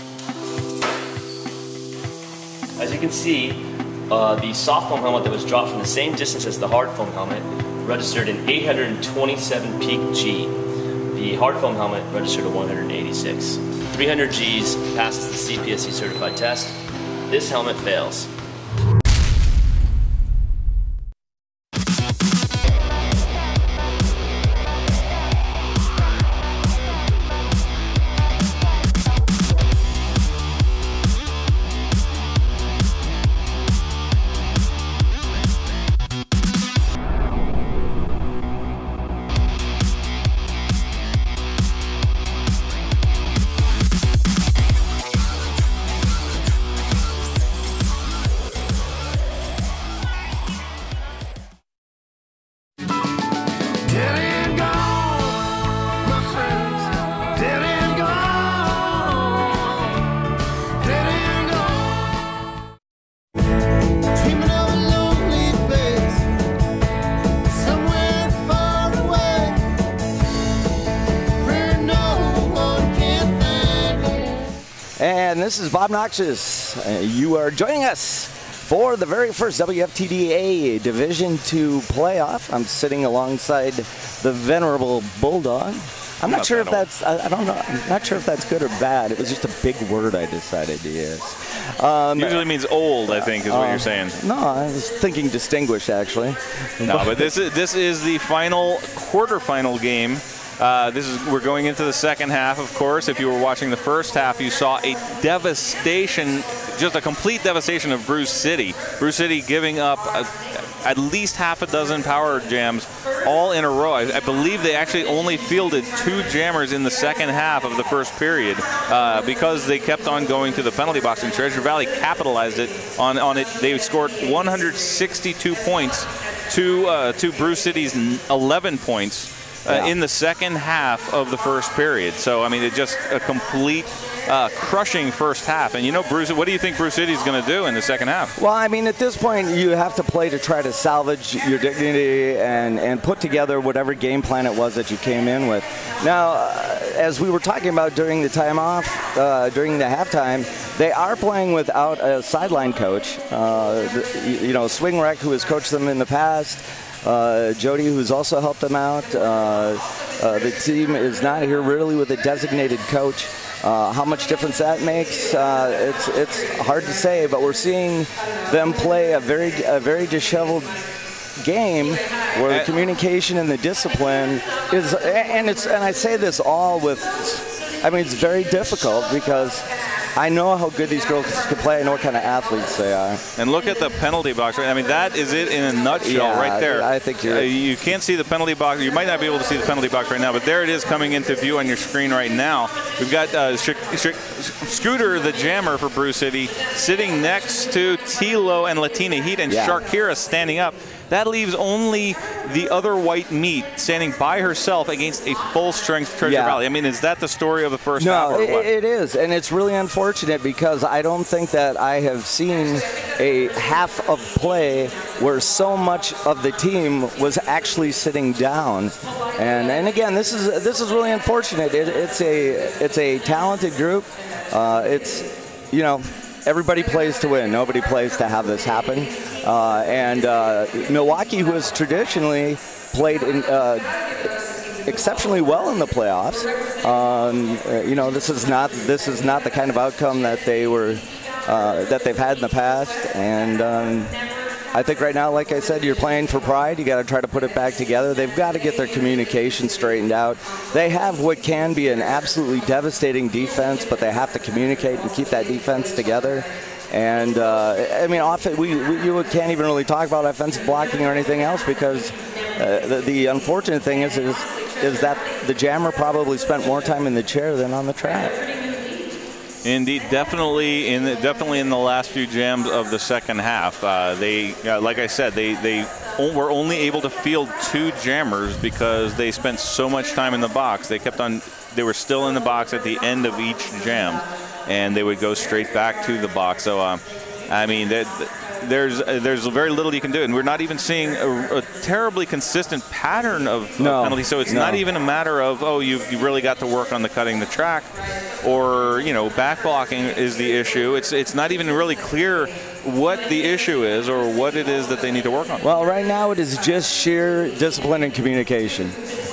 As you can see, the soft foam helmet that was dropped from the same distance as the hard foam helmet registered an 827 peak G. The hard foam helmet registered a 186. 300 Gs passes the CPSC certified test. This helmet fails. And this is Bob Noxious. You are joining us for the very first WFTDA Division II playoff. I'm sitting alongside the venerable Bulldog. I'm not sure if that's, I don't know, I'm not sure if that's good or bad. It was just a big word I decided to use. Usually means old, I think, is what you're saying. No, I was thinking distinguished, actually. No, but this is the final quarterfinal game. We're going into the second half, of course. If you were watching the first half, you saw a devastation, just a complete devastation of Bruce City. Bruce City giving up at least half a dozen power jams all in a row. I believe they actually only fielded 2 jammers in the second half of the first period because they kept on going to the penalty box, and Treasure Valley capitalized on it. They scored 162 points to Bruce City's 11 points. In the second half of the first period. So, I mean, it's just a complete crushing first half. And, you know, Bruce, what do you think Bruce City is going to do in the second half? Well, I mean, at this point, you have to play to try to salvage your dignity and put together whatever game plan it was that you came in with. Now, as we were talking about during the time off, during the halftime, they are playing without a sideline coach. You know, Swing Rec, who has coached them in the past, Jody, who's also helped them out. The team is not here really with a designated coach. How much difference that makes, it's hard to say, but we're seeing them play a very disheveled game where the communication and the discipline is, and I say this all with, I mean, it's very difficult because I know how good these girls can play. I know what kind of athletes they are. And look at the penalty box. Right? I mean, that is it in a nutshell right there. I think you can't see the penalty box. You might not be able to see the penalty box right now, but there it is coming into view on your screen right now. We've got Scooter, the jammer for Bruce City, sitting next to Tilo and Latina Heat, and Sharkira standing up. That leaves only the other white meat standing by herself against a full-strength Treasure Valley. I mean, is that the story of the first half? No, it is, and it's really unfortunate because I don't think that I have seen a half of play where so much of the team was actually sitting down. And again, this is really unfortunate. It's a talented group. It's, you know, everybody plays to win. Nobody plays to have this happen. And Milwaukee, who has traditionally played exceptionally well in the playoffs, you know, this is not the kind of outcome that they've had in the past. And I think right now, like I said, you're playing for pride. You got to try to put it back together. They've got to get their communication straightened out. They have what can be an absolutely devastating defense, but they have to communicate and keep that defense together. And I mean, you can't even really talk about offensive blocking or anything else because the unfortunate thing is that the jammer probably spent more time in the chair than on the track. Indeed, definitely in the last few jams of the second half, they, like I said, they were only able to field 2 jammers because they spent so much time in the box. They were still in the box at the end of each jam, and they would go straight back to the box. So, I mean, there's very little you can do, and we're not even seeing a terribly consistent pattern of penalties. So it's not even a matter of, oh, you really got to work on cutting the track, or, you know, back blocking is the issue. It's not even really clear what the issue is or what it is that they need to work on. Well, right now it is just sheer discipline and communication.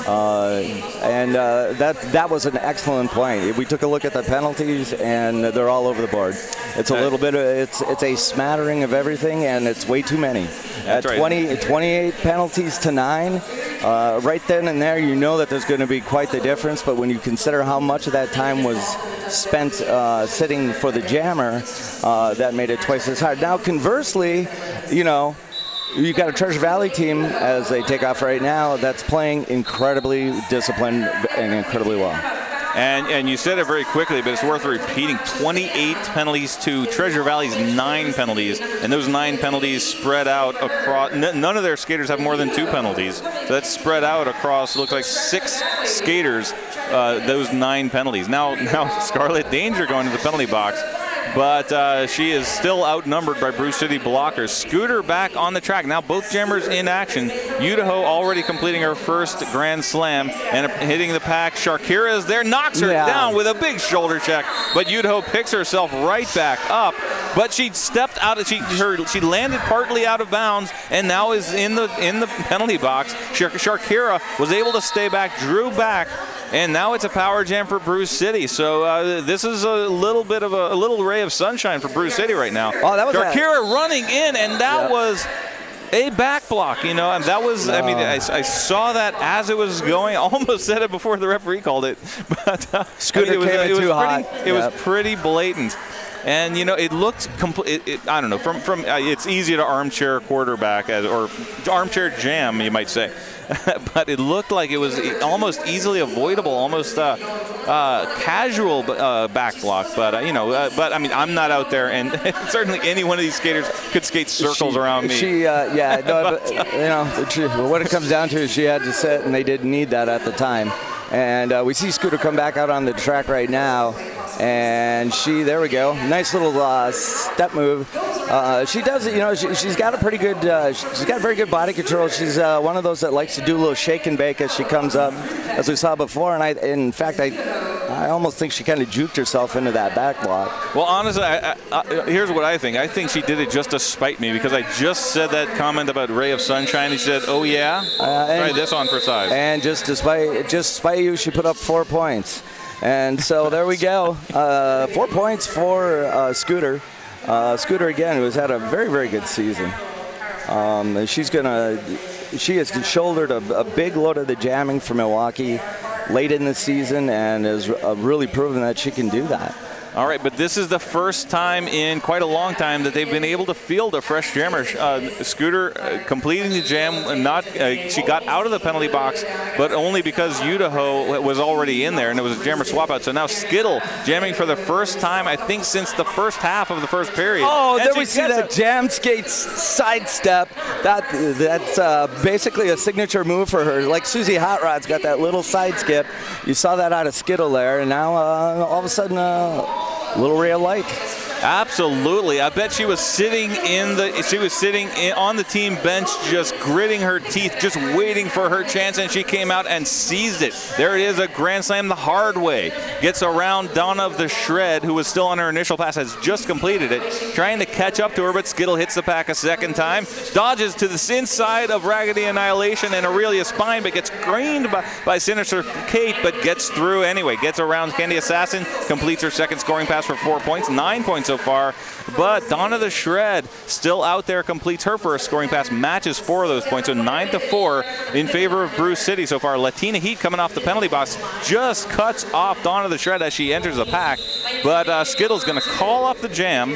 That was an excellent point. We took a look at the penalties, and they're all over the board. It's a little bit of, it's a smattering of everything, and it's way too many. At 28 penalties to 9, right then and there, you know that there's going to be quite the difference. But when you consider how much of that time was spent sitting for the jammer, that made it twice as hard. Now, conversely, you know, you've got a Treasure Valley team, as they take off right now, that's playing incredibly disciplined and incredibly well. And you said it very quickly, but it's worth repeating. 28 penalties to Treasure Valley's 9 penalties, and those 9 penalties spread out across. None of their skaters have more than 2 penalties, so that's spread out across. It looks like 6 skaters. Those 9 penalties. Now Scarlet Danger going to the penalty box. but she is still outnumbered by Brew City blockers. Scooter back on the track. Now both jammers in action. Idaho already completing her first Grand Slam and hitting the pack. Shakira is there, knocks her down with a big shoulder check, but Idaho picks herself right back up. But she stepped out of, she landed partly out of bounds and now is in the penalty box. Shakira was able to stay back, drew back, and now it's a power jam for Brew City. So this is a little bit of a little ray of sunshine for Brew City right now. Oh, that was Shakira running in, and that was a back block, you know, and that was, I mean, I saw that as it was going. I almost said it before the referee called it, but Scooter it was pretty blatant. And you know, it looked I don't know. From it's easy to armchair quarterback or armchair jam, you might say, but it looked like it was almost easily avoidable, almost casual back block. But you know, but I mean, I'm not out there, and certainly any one of these skaters could skate circles around me. But, you know, what it comes down to is she had to sit, and they didn't need that at the time. And we see Scooter come back out on the track right now. And there we go. Nice little step move. She does, you know, she's got a pretty good, she's got very good body control. She's one of those that likes to do a little shake and bake as she comes up, as we saw before. And in fact, I almost think she kind of juked herself into that back block. Well, honestly, here's what I think. I think she did it just to spite me, because I just said that comment about ray of sunshine. And she said, "Oh yeah, try this on for size." And just to spite you, she put up 4 points. And so there we go. 4 points for Scooter. Scooter, again, who has had a very, very good season. She has shouldered a big load of the jamming for Milwaukee late in the season and has really proven that she can do that. All right, but this is the first time in quite a long time that they've been able to field a fresh jammer. Scooter completing the jam, she got out of the penalty box, but only because Idaho was already in there, and it was a jammer swap out. So now Skittle jamming for the first time, I think, since the first half of the first period. Oh, there we see that jam skate sidestep. That's basically a signature move for her. Like Susie Hot Rod's got that little side skip. You saw that out of Skittle there, and now all of a sudden, little ray of light. Absolutely. I bet she was sitting on the team bench, just gritting her teeth, just waiting for her chance, and she came out and seized it. There it is, a Grand Slam the hard way. Gets around Donna of the Shred, who was still on her initial pass, has just completed it, trying to catch up to her, but Skittle hits the pack a second time, dodges to the inside of Raggedy Annihilation and Aurelia Spine, but gets greened by Sinister Kate, but gets through anyway. Gets around Candy Assassin, completes her second scoring pass for 4 points, 9 points so far, but Donna the Shred still out there, completes her first scoring pass, matches 4 of those points, so 9-4 in favor of Brew City so far. Latina Heat coming off the penalty box just cuts off Donna the Shred as she enters the pack, but Skittle's going to call off the jam.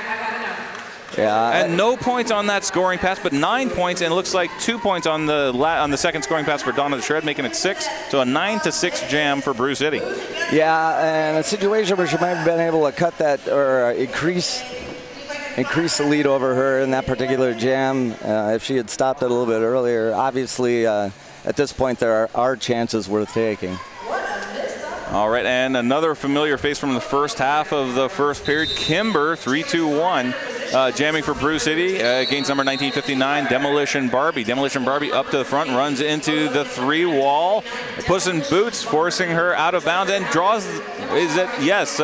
Yeah, and no points on that scoring pass, but 9 points, and it looks like 2 points on the second scoring pass for Donna the Shred, making it 6. So a 9-6 jam for Brew City. Yeah, and a situation where she might have been able to cut that or increase the lead over her in that particular jam if she had stopped it a little bit earlier. Obviously, at this point, there are chances worth taking. All right, and another familiar face from the first half of the first period, Kimber, 3-2-1. Jamming for Brew City against number 1959, Demolition Barbie. Demolition Barbie up to the front, runs into the 3 wall. Puss in Boots forcing her out of bounds and draws, yes.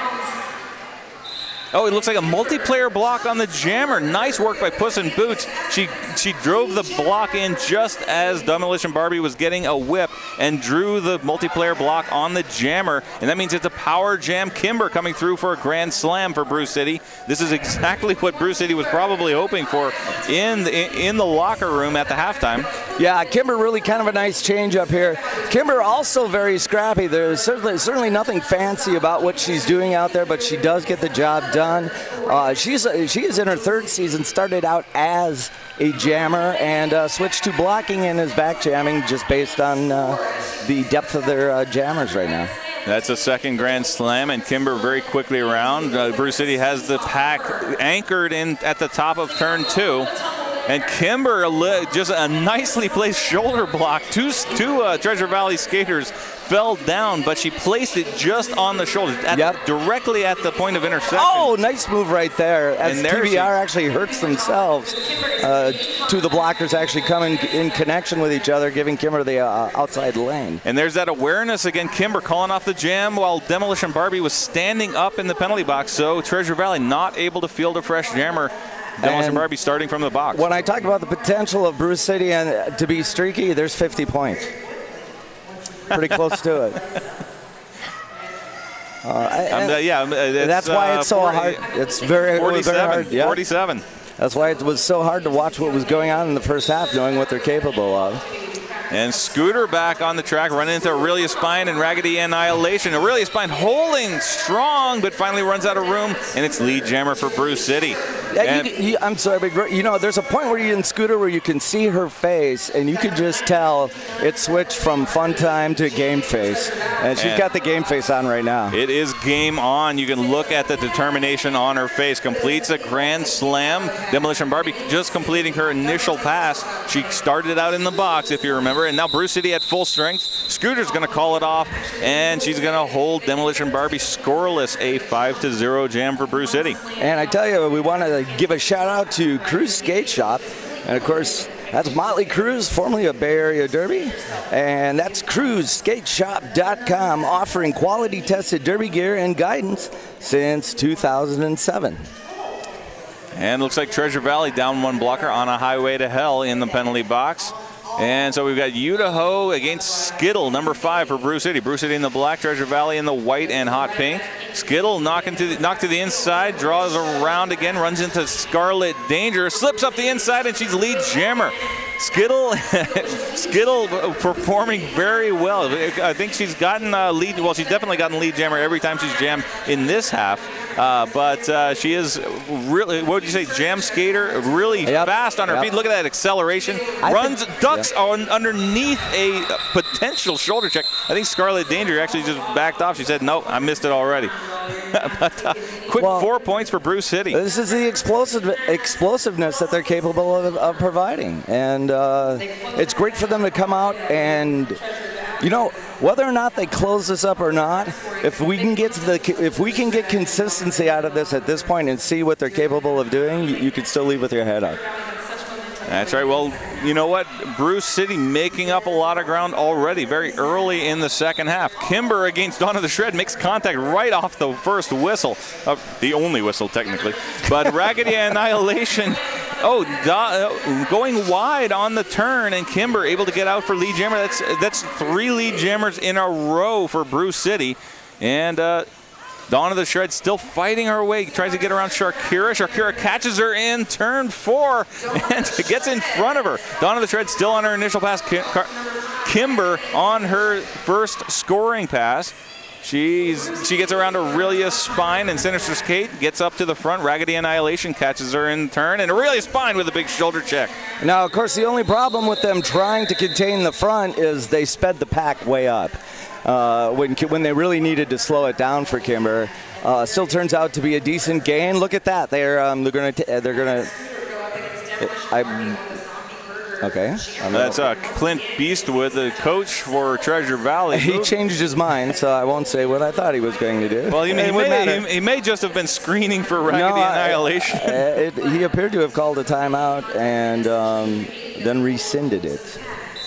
Oh, it looks like a multiplayer block on the jammer. Nice work by Puss in Boots. She drove the block in just as Demolition Barbie was getting a whip and drew the multiplayer block on the jammer. And that means it's a power jam. Kimber coming through for a Grand Slam for Brew City. This is exactly what Brew City was probably hoping for in the locker room at the halftime. Yeah, Kimber really kind of a nice change up here. Kimber also very scrappy. There's certainly nothing fancy about what she's doing out there, but she does get the job done. She is in her 3rd season, started out as a jammer and switched to blocking and is back jamming just based on the depth of their jammers right now. That's a second Grand Slam, and Kimber very quickly around. Brew City has the pack anchored in at the top of turn 2. And Kimber, just a nicely placed shoulder block. Two Treasure Valley skaters fell down, but she placed it just on the shoulder, directly at the point of intersection. Oh, nice move right there. As TVR actually hurts themselves. Two of the blockers actually come in connection with each other, giving Kimber the outside lane. And there's that awareness again. Kimber calling off the jam while Demolition Barbie was standing up in the penalty box. So Treasure Valley not able to field a fresh jammer. Demolition Barbie starting from the box. When I talk about the potential of Bruce City and to be streaky, there's 50 points. Pretty close to it. That's why it's so hard. It's very hard. Yeah. 47. That's why it was so hard to watch what was going on in the first half, knowing what they're capable of. And Scooter back on the track, running into Aurelia Spine and Raggedy Annihilation. Aurelia Spine holding strong, but finally runs out of room, and it's lead jammer for Bruce City. Yeah, I'm sorry, but you know, there's a point where you in Scooter where you can see her face, and you can just tell it switched from fun time to game face. And she's got the game face on right now. It is game on. You can look at the determination on her face. Completes a grand slam. Demolition Barbie just completing her initial pass. She started out in the box, if you remember, and now Bruce City at full strength. Scooter's going to call it off, and she's going to hold Demolition Barbie scoreless, a 5-0 jam for Bruce City. And I tell you, we want to give a shout out to Cruz Skate Shop, and of course that's Motley Cruz, formerly of Bay Area Derby, and that's cruzskateshop.com, offering quality tested derby gear and guidance since 2007. And looks like Treasure Valley down one blocker on a highway to hell in the penalty box. And so we've got Idaho against Skittle, number 5 for Bruce City. Bruce City in the black, Treasure Valley in the white and hot pink. Skittle knocked to the inside, draws around again, runs into Scarlet Danger, slips up the inside, and she's lead jammer. Skittle performing very well. I think she's gotten lead. Well, she's definitely gotten lead jammer every time she's jammed in this half. But she is really, what would you say, jam skater, really fast on her feet. Look at that acceleration. Ducks underneath a potential shoulder check. I think Scarlet Danger actually just backed off. She said, nope, I missed it already. But quick 4 points for Bruce City. This is the explosiveness that they're capable of providing. And it's great for them to come out and, you know, whether or not they close this up or not, if we can get consistency out of this at this point and see what they're capable of doing, you could still leave with your head up. That's right. Well, you know what? Bruce City making up a lot of ground already very early in the second half. Kimber against Dawn of the Shred makes contact right off the first whistle. The only whistle, technically. But Raggedy Annihilation, going wide on the turn, and Kimber able to get out for lead jammer. That's 3 lead jammers in a row for Bruce City. And Dawn of the Shred still fighting her way, tries to get around Sharkira. Sharkira catches her in turn 4 and gets in front of her. Dawn of the Shred still on her initial pass. Kimber on her first scoring pass. She gets around Aurelia Spine, and Sinister Skate gets up to the front. Raggedy Annihilation catches her in turn, and Aurelia Spine with a big shoulder check. Now, of course, the only problem with them trying to contain the front is they sped the pack way up. When they really needed to slow it down for Kimber. Still turns out to be a decent gain. Look at that. That's Clint Beastwood, the coach for Treasure Valley. He changed his mind, so I won't say what I thought he was going to do. Well, he may just have been screening for Raggedy Annihilation. He appeared to have called a timeout and then rescinded it.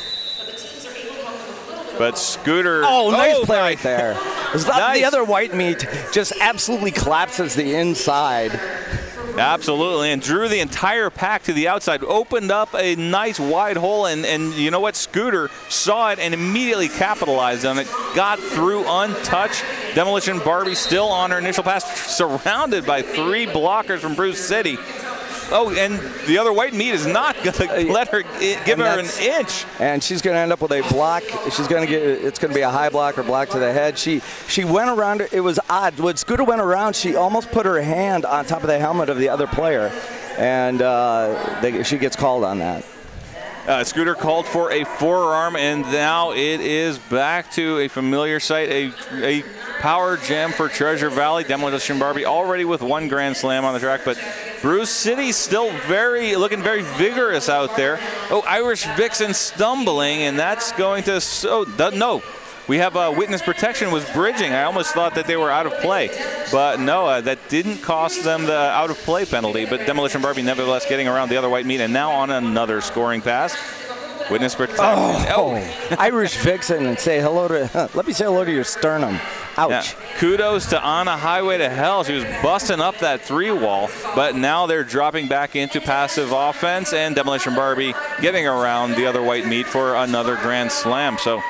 But Scooter... Nice play right there. The other white meat just absolutely collapses the inside. Absolutely, and drew the entire pack to the outside, opened up a nice wide hole, and you know what? Scooter saw it and immediately capitalized on it, got through untouched. Demolition Barbie still on her initial pass, surrounded by 3 blockers from Bruce City. And the other white meat is not going to let her give her an inch. And she's going to end up with a block. It's going to be a high block or block to the head. She went around. It was odd. When Scooter went around, she almost put her hand on top of the helmet of the other player, and she gets called on that. Scooter called for a forearm, and now it is back to a familiar sight, a power jam for Treasure Valley. Demolition Barbie already with 1 grand slam on the track, but Bruce City still looking very vigorous out there. Oh, Irish Vixen stumbling, and that's going to, no. We have witness protection was bridging. I almost thought that they were out of play. But no, that didn't cost them the out of play penalty. But Demolition Barbie nevertheless getting around the other white meat and now on another scoring pass. Witness protection. Irish Vixen and say hello to, let me say hello to your sternum. Ouch. Yeah. Kudos to Anna Highway to Hell. She was busting up that 3-wall, but now they're dropping back into passive offense, and Demolition Barbie getting around the other white meat for another grand slam. So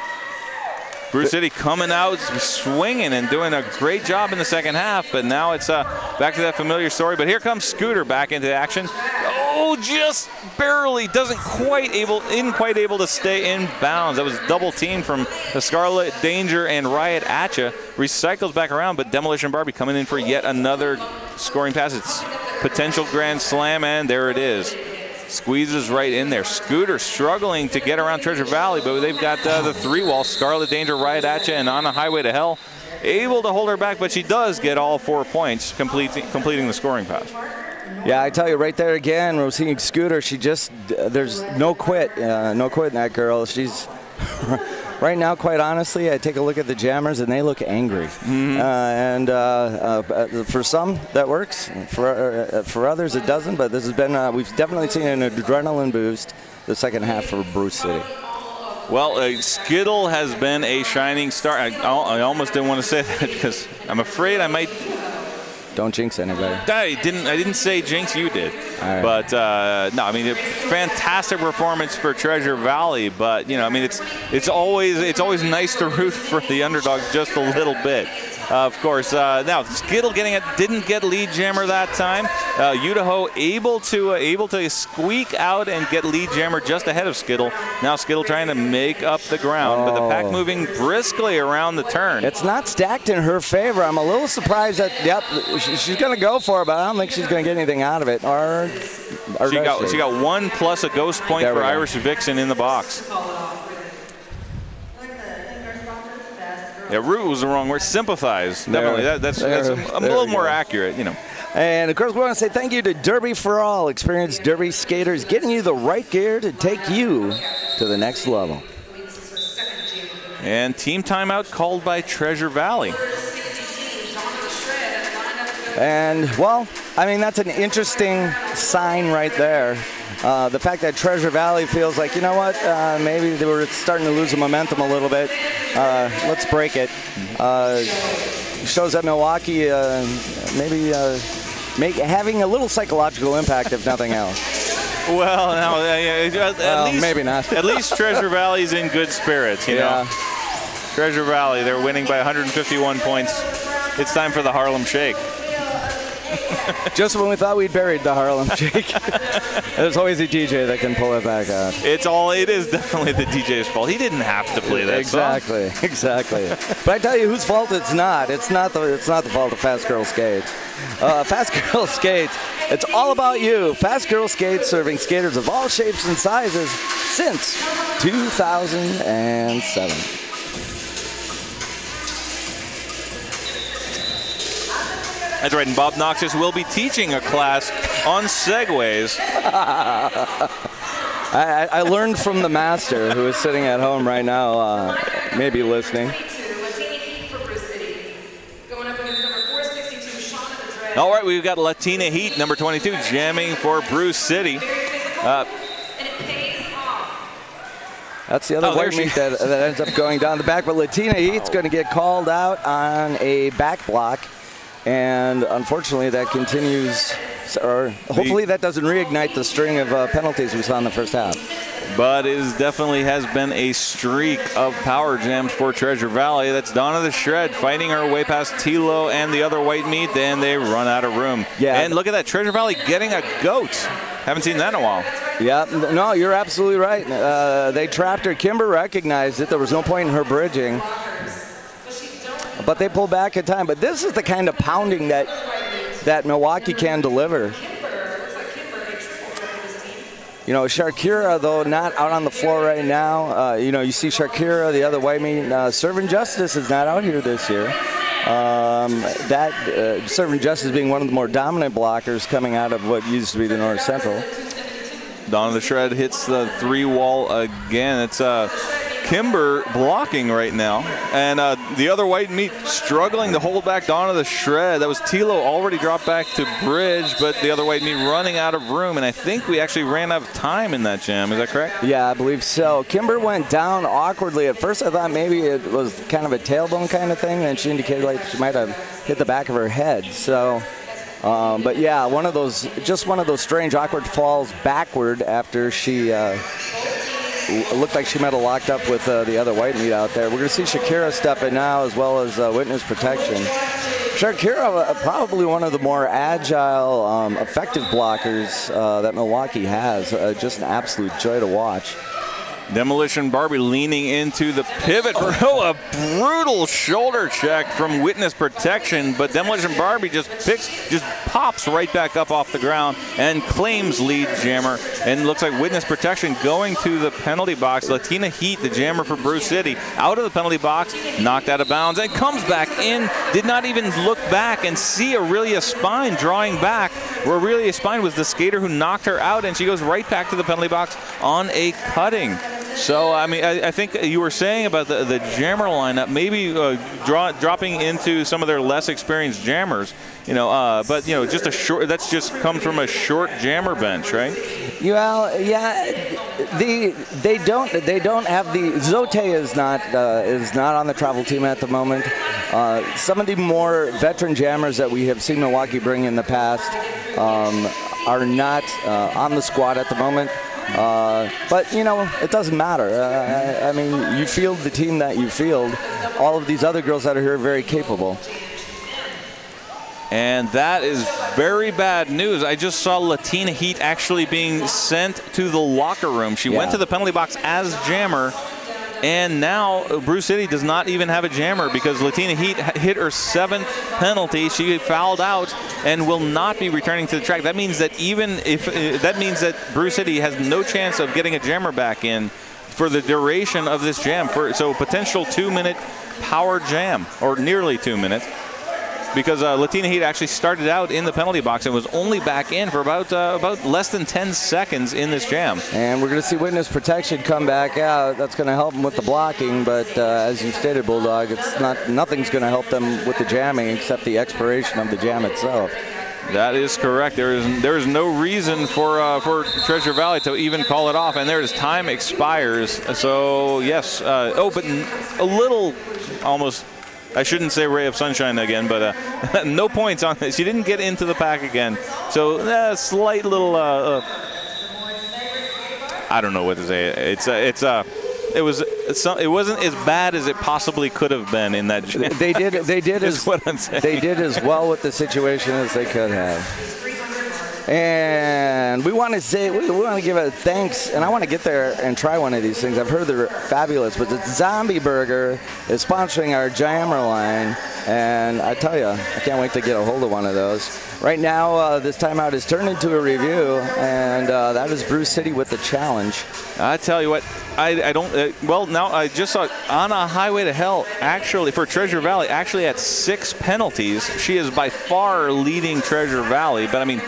Bruce City coming out swinging and doing a great job in the second half, but now it's back to that familiar story. But here comes Scooter back into action. Oh, just barely isn't quite able to stay in bounds. That was double team from the Scarlet Danger and Riot Atcha. Recycles back around, but Demolition Barbie coming in for yet another scoring pass. It's potential grand slam, and there it is. Squeezes right in there. Scooter struggling to get around Treasure Valley, but they've got the 3-wall. Scarlet Danger, Riot Atcha, and On a Highway to Hell able to hold her back, but she does get all 4 points, completing the scoring pass. Yeah, I tell you right there again, Rosine Scooter, she just, there's no quit in that girl. She's, right now, quite honestly, I take a look at the jammers and they look angry. Mm-hmm. For some, that works. For others, it doesn't, but this has been, we've definitely seen an adrenaline boost the second half for Bruce City. Well, Skittle has been a shining star. I almost didn't want to say that because I'm afraid I might. Don't jinx anybody. I didn't say jinx. You did. Right. But no, I mean, fantastic performance for Treasure Valley. But you know, I mean, it's always nice to root for the underdog just a little bit. Of course, now Skittle didn't get lead jammer that time. Idaho able to squeak out and get lead jammer just ahead of Skittle. Now Skittle trying to make up the ground, but the pack moving briskly around the turn. It's not stacked in her favor. I'm a little surprised that she's going to go for it, but I don't think she's going to get anything out of it. She got 1 plus a ghost point for Irish Vixen in the box. Yeah, root was the wrong word. Sympathize. Definitely. That's a little more accurate, you know. And, of course, we want to say thank you to Derby for All. Experienced Derby skaters getting you the right gear to take you to the next level. And team timeout called by Treasure Valley. And, well, I mean, that's an interesting sign right there. The fact that Treasure Valley feels like, you know what, maybe they were starting to lose the momentum a little bit. Let's break it. Shows that Milwaukee maybe having a little psychological impact, if nothing else. Well, no, at least, maybe not. At least Treasure Valley's in good spirits, you know. Treasure Valley, they're winning by 151 points. It's time for the Harlem Shake. Just when we thought we'd buried the Harlem Shake, there's always a DJ that can pull it back out. It is definitely the DJ's fault. He didn't have to play that song. Exactly. But I tell you whose fault it's not. It's not the fault of Fast Girl Skates. Fast Girl Skates, it's all about you. Fast Girl Skates serving skaters of all shapes and sizes since 2007. That's right, and Bob Noxious will be teaching a class on segways. I learned from the master who is sitting at home right now, maybe listening. All right, we've got Latina Heat, number 22, jamming for Bruce City. That's the other white meat that ends up going down the back, but Latina Heat's going to get called out on a back block. And unfortunately, that continues, or hopefully that doesn't reignite the string of penalties we saw in the first half. But it definitely has been a streak of power jams for Treasure Valley. That's Donna the Shred fighting her way past Tilo and the other white meat, and they run out of room. Yeah. And look at that, Treasure Valley getting a goat. Haven't seen that in a while. Yeah, no, you're absolutely right. They trapped her. Kimber recognized it. There was no point in her bridging. But they pull back in time. But this is the kind of pounding that Milwaukee can deliver. You know, Shakira, though, not out on the floor right now. You know, you see Shakira, the other white meat. Serving Justice is not out here this year. Serving just as being one of the more dominant blockers coming out of what used to be the North Central. Donna the Shred hits the 3 wall again. It's Kimber blocking right now. And the other white meat struggling to hold back Donna the Shred. That was Tilo already dropped back to bridge, but the other white meat running out of room. And I think we actually ran out of time in that jam. Is that correct? Yeah, I believe so. Kimber went down awkwardly. At first I thought maybe it was kind of a tailbone kind of thing, and she indicated like she might have hit the back of her head. So, but yeah, just one of those strange awkward falls backward after she looked like she might have locked up with the other white meat out there. We're going to see Shakira step in now, as well as Witness Protection. Shakira, probably one of the more agile, effective blockers that Milwaukee has. Just an absolute joy to watch. Demolition Barbie leaning into the pivot for a brutal shoulder check from Witness Protection, but Demolition Barbie just pops right back up off the ground and claims lead jammer. And looks like Witness Protection going to the penalty box. Latina Heat, the jammer for Brew City, out of the penalty box, knocked out of bounds, and comes back in. Did not even look back and see Aurelia Spine drawing back. Where Aurelia Spine was the skater who knocked her out, and she goes right back to the penalty box on a cutting. So, I mean, I think you were saying about the jammer lineup, maybe dropping into some of their less experienced jammers, but, just that's just comes from a short jammer bench, right? Well, yeah, they don't have Zote is not on the travel team at the moment. Some of the more veteran jammers that we have seen Milwaukee bring in the past are not on the squad at the moment. But, it doesn't matter. I mean, you field the team that you field. All of these other girls that are here are very capable. And that is very bad news. I just saw Latina Heat actually being sent to the locker room. She went to the penalty box as jammer. And now Brew City does not even have a jammer because Latina Heat hit her 7th penalty. She fouled out and will not be returning to the track. That means that that Brew City has no chance of getting a jammer back in for the duration of this jam. So potential 2-minute power jam, or nearly 2 minutes. Because Latina Heat actually started out in the penalty box and was only back in for about less than 10 seconds in this jam. And we're going to see Witness Protection come back out. That's going to help them with the blocking, but as you stated, Bulldog, nothing's going to help them with the jamming except the expiration of the jam itself. That is correct. There is no reason for Treasure Valley to even call it off, and there's time expires. So yes, but a little almost. I shouldn't say ray of sunshine again, but no points on this. She didn't get into the pack again. So slight little, I don't know what to say. It wasn't as bad as it possibly could have been in that. They did is what I'm saying. They did as well with the situation as they could have. And we want to give a thanks, and I want to get there and try one of these things. I've heard they're fabulous, but the Zombie Burger is sponsoring our jammer line, and I tell you, I can't wait to get a hold of one of those. Right now, this timeout is turned into a review, and that is Brew City with the challenge. I tell you what, I don't. Well, now I just saw Anna Highway to Hell actually for Treasure Valley actually at 6 penalties. She is by far leading Treasure Valley, but I mean.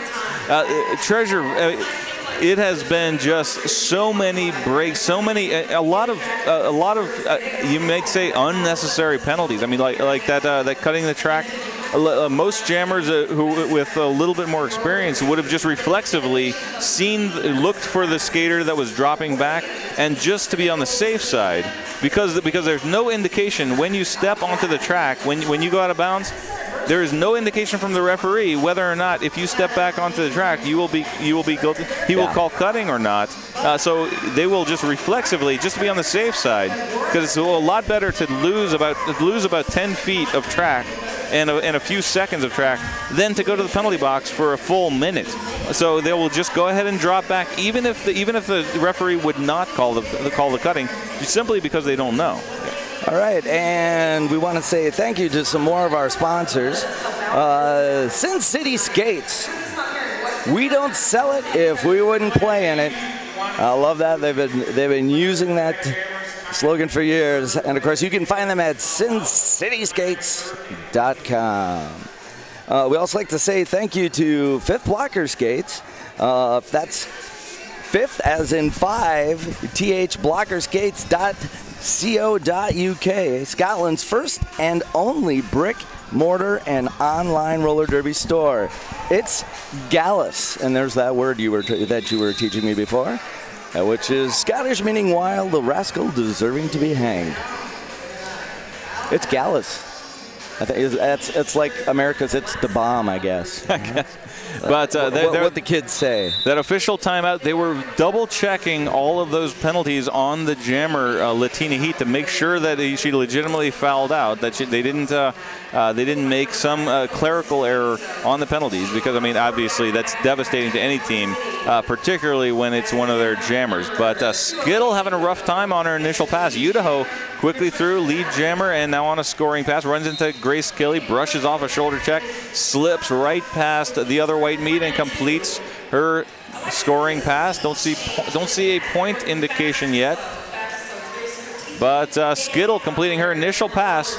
It has been just so many breaks, a lot of you might say unnecessary penalties. I mean, like that cutting the track. Most jammers who with a little bit more experience would have just reflexively looked for the skater that was dropping back, and just to be on the safe side, because there's no indication when you step onto the track, when you go out of bounds. There is no indication from the referee whether or not if you step back onto the track you will be guilty. He will call cutting or not. So they will just reflexively just be on the safe side, because it's a lot better to lose about 10 feet of track and a few seconds of track than to go to the penalty box for a full minute. So they will just go ahead and drop back, even if the referee would not call the cutting, simply because they don't know. All right, and we want to say thank you to some more of our sponsors. Sin City Skates. We don't sell it if we wouldn't play in it. I love that. They've been using that Slogan for years. And, of course, you can find them at SinCitySkates.com. We also like to say thank you to Fifth Blocker Skates. That's fifth as in 5, thblockerskates.co.uk. Scotland's first and only brick, mortar, and online roller derby store. It's Gallus, and there's that word that you were teaching me before, which is Scottish meaning wild, the rascal deserving to be hanged. It's Gallus. I think it's like America's It's the Bomb, I guess. But what the kids say. That official timeout, they were double checking all of those penalties on the jammer, Latina Heat, to make sure that she legitimately fouled out, that they didn't make some clerical error on the penalties, because I mean obviously that's devastating to any team, particularly when it's one of their jammers. But Skittle having a rough time on her initial pass. Idaho quickly through, lead jammer, and now on a scoring pass, runs into Grace Kelly, brushes off a shoulder check, slips right past the other white meat and completes her scoring pass. Don't see a point indication yet, but Skittle completing her initial pass.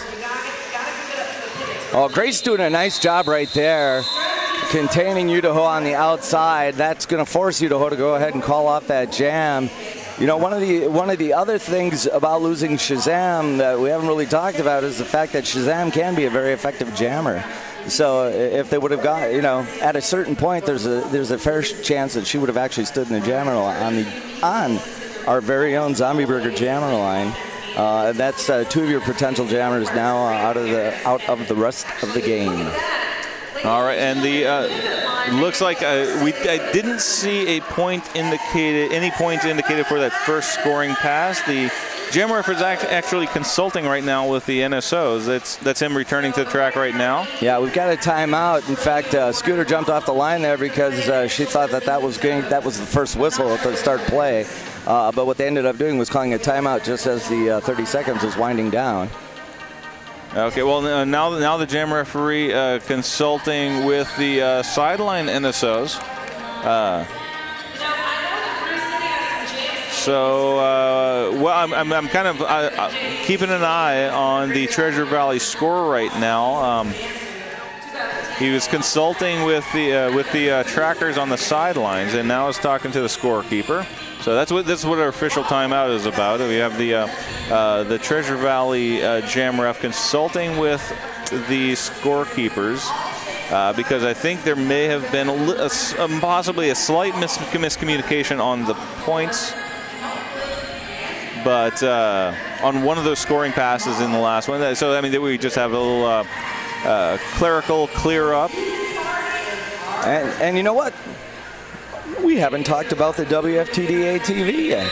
Oh, Grace doing a nice job right there, containing Idaho on the outside. That's going to force Idaho to go ahead and call off that jam. You know, one of the other things about losing Shazam that we haven't really talked about is the fact that Shazam can be a very effective jammer. So if they would have got, you know, at a certain point, there's a fair chance that she would have actually stood in the jammer on our very own Zombie Burger jammer line. That's 2 of your potential jammers now out of the rest of the game. All right, and looks like I didn't see any points indicated for that first scoring pass. The jammer is actually consulting right now with the NSOs. That's him returning to the track right now. Yeah, we've got a timeout. In fact, Scooter jumped off the line there because she thought that was the first whistle to start play. But what they ended up doing was calling a timeout just as the 30 seconds was winding down. Okay, well, now the jam referee consulting with the sideline NSOs. Well, I'm kind of keeping an eye on the Treasure Valley score right now. He was consulting with the trackers on the sidelines, and now is talking to the scorekeeper. So this is what our official timeout is about. We have the Treasure Valley jam ref consulting with the scorekeepers because I think there may have been possibly a slight miscommunication on the points, but on one of those scoring passes in the last one. So I mean, we just have a little clerical clear up. And you know what? We haven't talked about the WFTDA TV yet.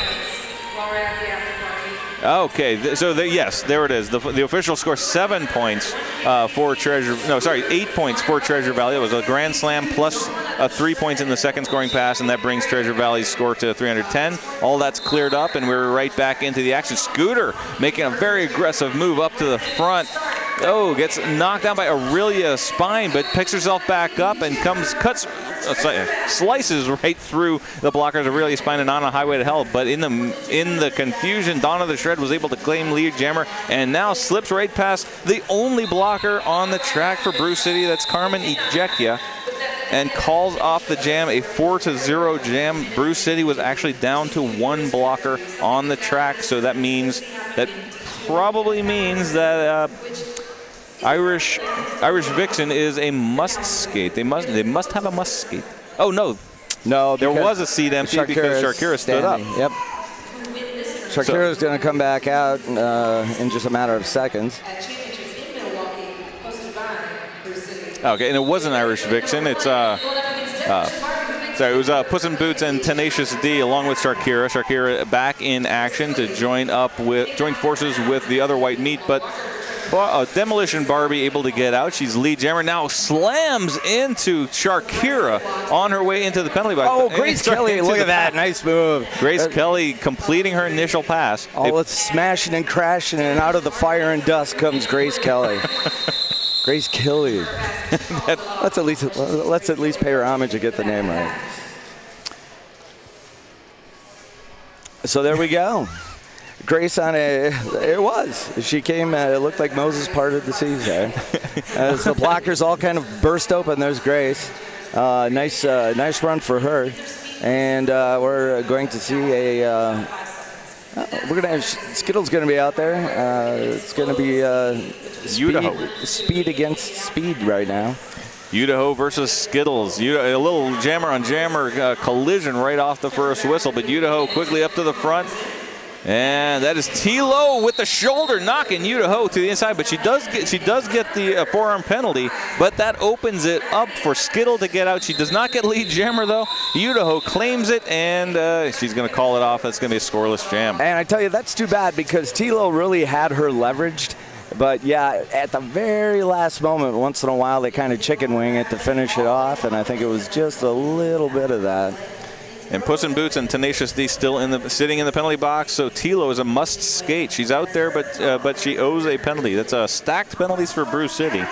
Okay, yes, there it is. The official score 7 points for 8 points for Treasure Valley. It was a grand slam plus 3 points in the second scoring pass, and that brings Treasure Valley's score to 310. All that's cleared up, and we're right back into the action. Scooter making a very aggressive move up to the front. Oh, gets knocked down by Aurelia Spine, but picks herself back up and slices right through the blockers of Aurelia Spine and on a highway to hell. But in the confusion, Donna the Shred was able to claim lead jammer and now slips right past the only blocker on the track for Brew City. That's Carmen Ejectia, and calls off the jam, a 4-0 jam. Brew City was actually down to 1 blocker on the track, so that probably means that Irish Vixen is a must skate. They must have a must skate. Oh no, there was a seat empty because Sharkira stood up. Yep. Sharkira is going to come back out in just a matter of seconds. Okay, and it wasn't Irish Vixen. It's it was Puss in Boots and Tenacious D along with Sharkira. Sharkira back in action to join forces with the other white meat, but Demolition Barbie able to get out. She's lead jammer. Now slams into Sharkira on her way into the penalty box. Oh, Grace Kelly, look at that. Nice move. Grace Kelly completing her initial pass. Oh, it's smashing and crashing, and out of the fire and dust comes Grace Kelly. Grace Kelly. Let's at least pay her homage and get the name right. So there we go. Grace on it was. She came, it looked like Moses parted the seas there. As the blockers all kind of burst open, there's Grace. Nice run for her. And we're going to see Skittle's going to be out there. It's going to be speed against speed right now. Idaho versus Skittles. A little jammer-on-jammer collision right off the first whistle, but Idaho quickly up to the front. And that is Tilo with the shoulder knocking Idaho to the inside, but she does get the forearm penalty, but that opens it up for Skittle to get out. She does not get lead jammer though. Idaho claims it, and she's going to call it off. That's going to be a scoreless jam. And I tell you, that's too bad because Tilo really had her leveraged. But yeah, at the very last moment, once in a while, they kind of chicken wing it to finish it off, and I think it was just a little bit of that. And Puss in Boots and Tenacious D still sitting in the penalty box, so Tilo is a must skate. She's out there, but she owes a penalty. That's stacked penalties for Brew City.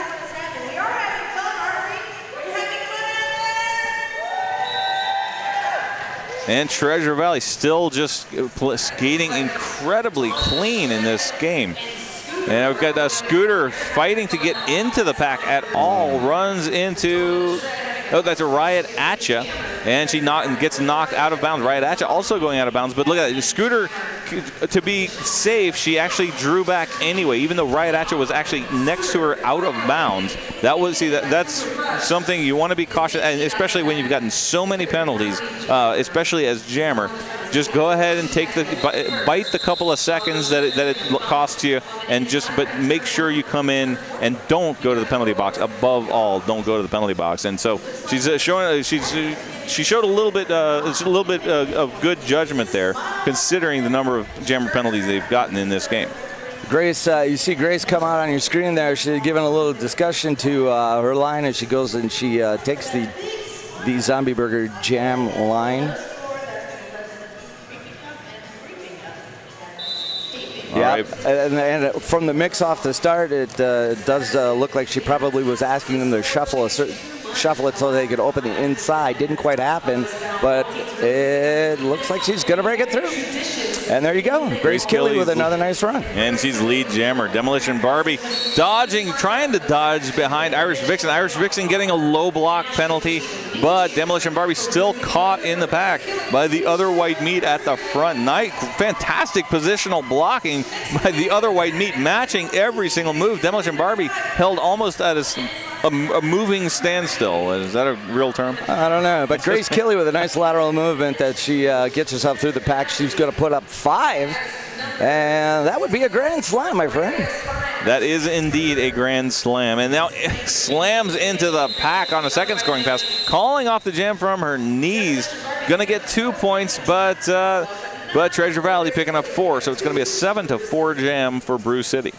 And Treasure Valley still just skating incredibly clean in this game. And we've got Scooter fighting to get into the pack at all. Runs into, that's a Riot Atcha. And she gets knocked out of bounds. Riot Atcha also going out of bounds. But look at that. Scooter, to be safe, she actually drew back anyway, even though Riot Atcha was actually next to her out of bounds. That's something you want to be cautious, and especially when you've gotten so many penalties, especially as jammer. Just go ahead and bite the couple of seconds that it costs you, but make sure you come in and don't go to the penalty box. Above all, don't go to the penalty box. And so she's she showed a little bit of good judgment there, considering the number of jammer penalties they've gotten in this game. Grace, you see Grace come out on your screen there. She's giving a little discussion to her line as she goes and she takes the Zombie Burger jam line. Yeah, right. And from the mix off the start, it does look like she probably was asking them to shuffle it so they could open the inside. Didn't quite happen, but it looks like she's going to break it through. And there you go. Grace Killy with another nice run. And she's lead jammer. Demolition Barbie trying to dodge behind Irish Vixen. Irish Vixen getting a low block penalty, but Demolition Barbie still caught in the pack by the other white meat at the front. Fantastic positional blocking by the other white meat, matching every single move. Demolition Barbie held almost at a moving standstill. Is that a real term? I don't know. But Grace Killy with a nice lateral movement that she gets herself through the pack. She's going to put up 5. And that would be a grand slam, my friend. That is indeed a grand slam. And now slams into the pack on a second scoring pass, calling off the jam from her knees. Going to get 2 points, but Treasure Valley picking up 4. So it's going to be a 7-4 jam for Brew City.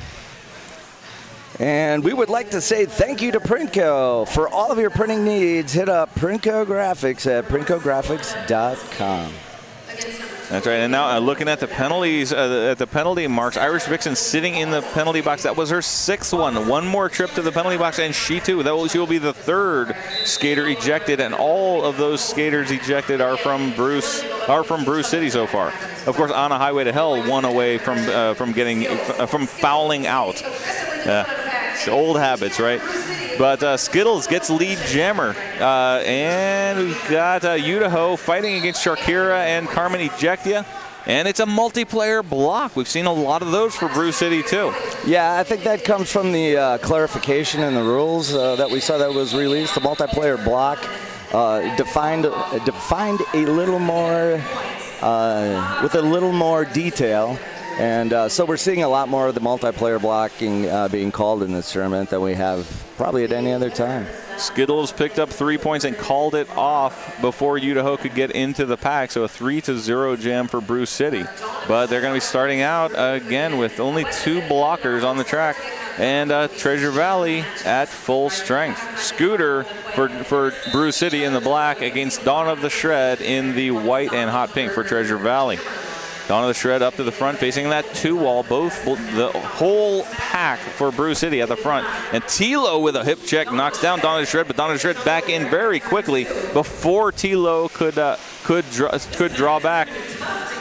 And we would like to say thank you to Printco. For all of your printing needs, hit up Printco Graphics at printcographics.com. That's right. And now looking at the penalties, at the penalty marks, Irish Vixen sitting in the penalty box. That was her 6th one. One more trip to the penalty box, and she too. She will be the 3rd skater ejected, and all of those skaters ejected are from Brew City so far. Of course, On a Highway to Hell, 1 away from fouling out. It's old habits, right? But Skittles gets lead jammer. And we've got Idaho fighting against Sharkira and Carmen Ejectia. And it's a multiplayer block. We've seen a lot of those for Brew City, too. Yeah, I think that comes from the clarification in the rules that we saw that was released. The multiplayer block defined a little more, with a little more detail. And so we're seeing a lot more of the multiplayer blocking being called in this tournament than we have probably at any other time. Skittles picked up 3 points and called it off before Idaho could get into the pack, so a 3-0 jam for Brew City. But they're going to be starting out again with only 2 blockers on the track, and Treasure Valley at full strength. Scooter for Brew City in the black against Dawn of the Shred in the white and hot pink for Treasure Valley. Dawn of the Shred up to the front, facing that 2-wall, the whole pack for Brew City at the front. And Tilo with a hip check knocks down Dawn of the Shred, but Dawn of the Shred back in very quickly before Tilo could draw back.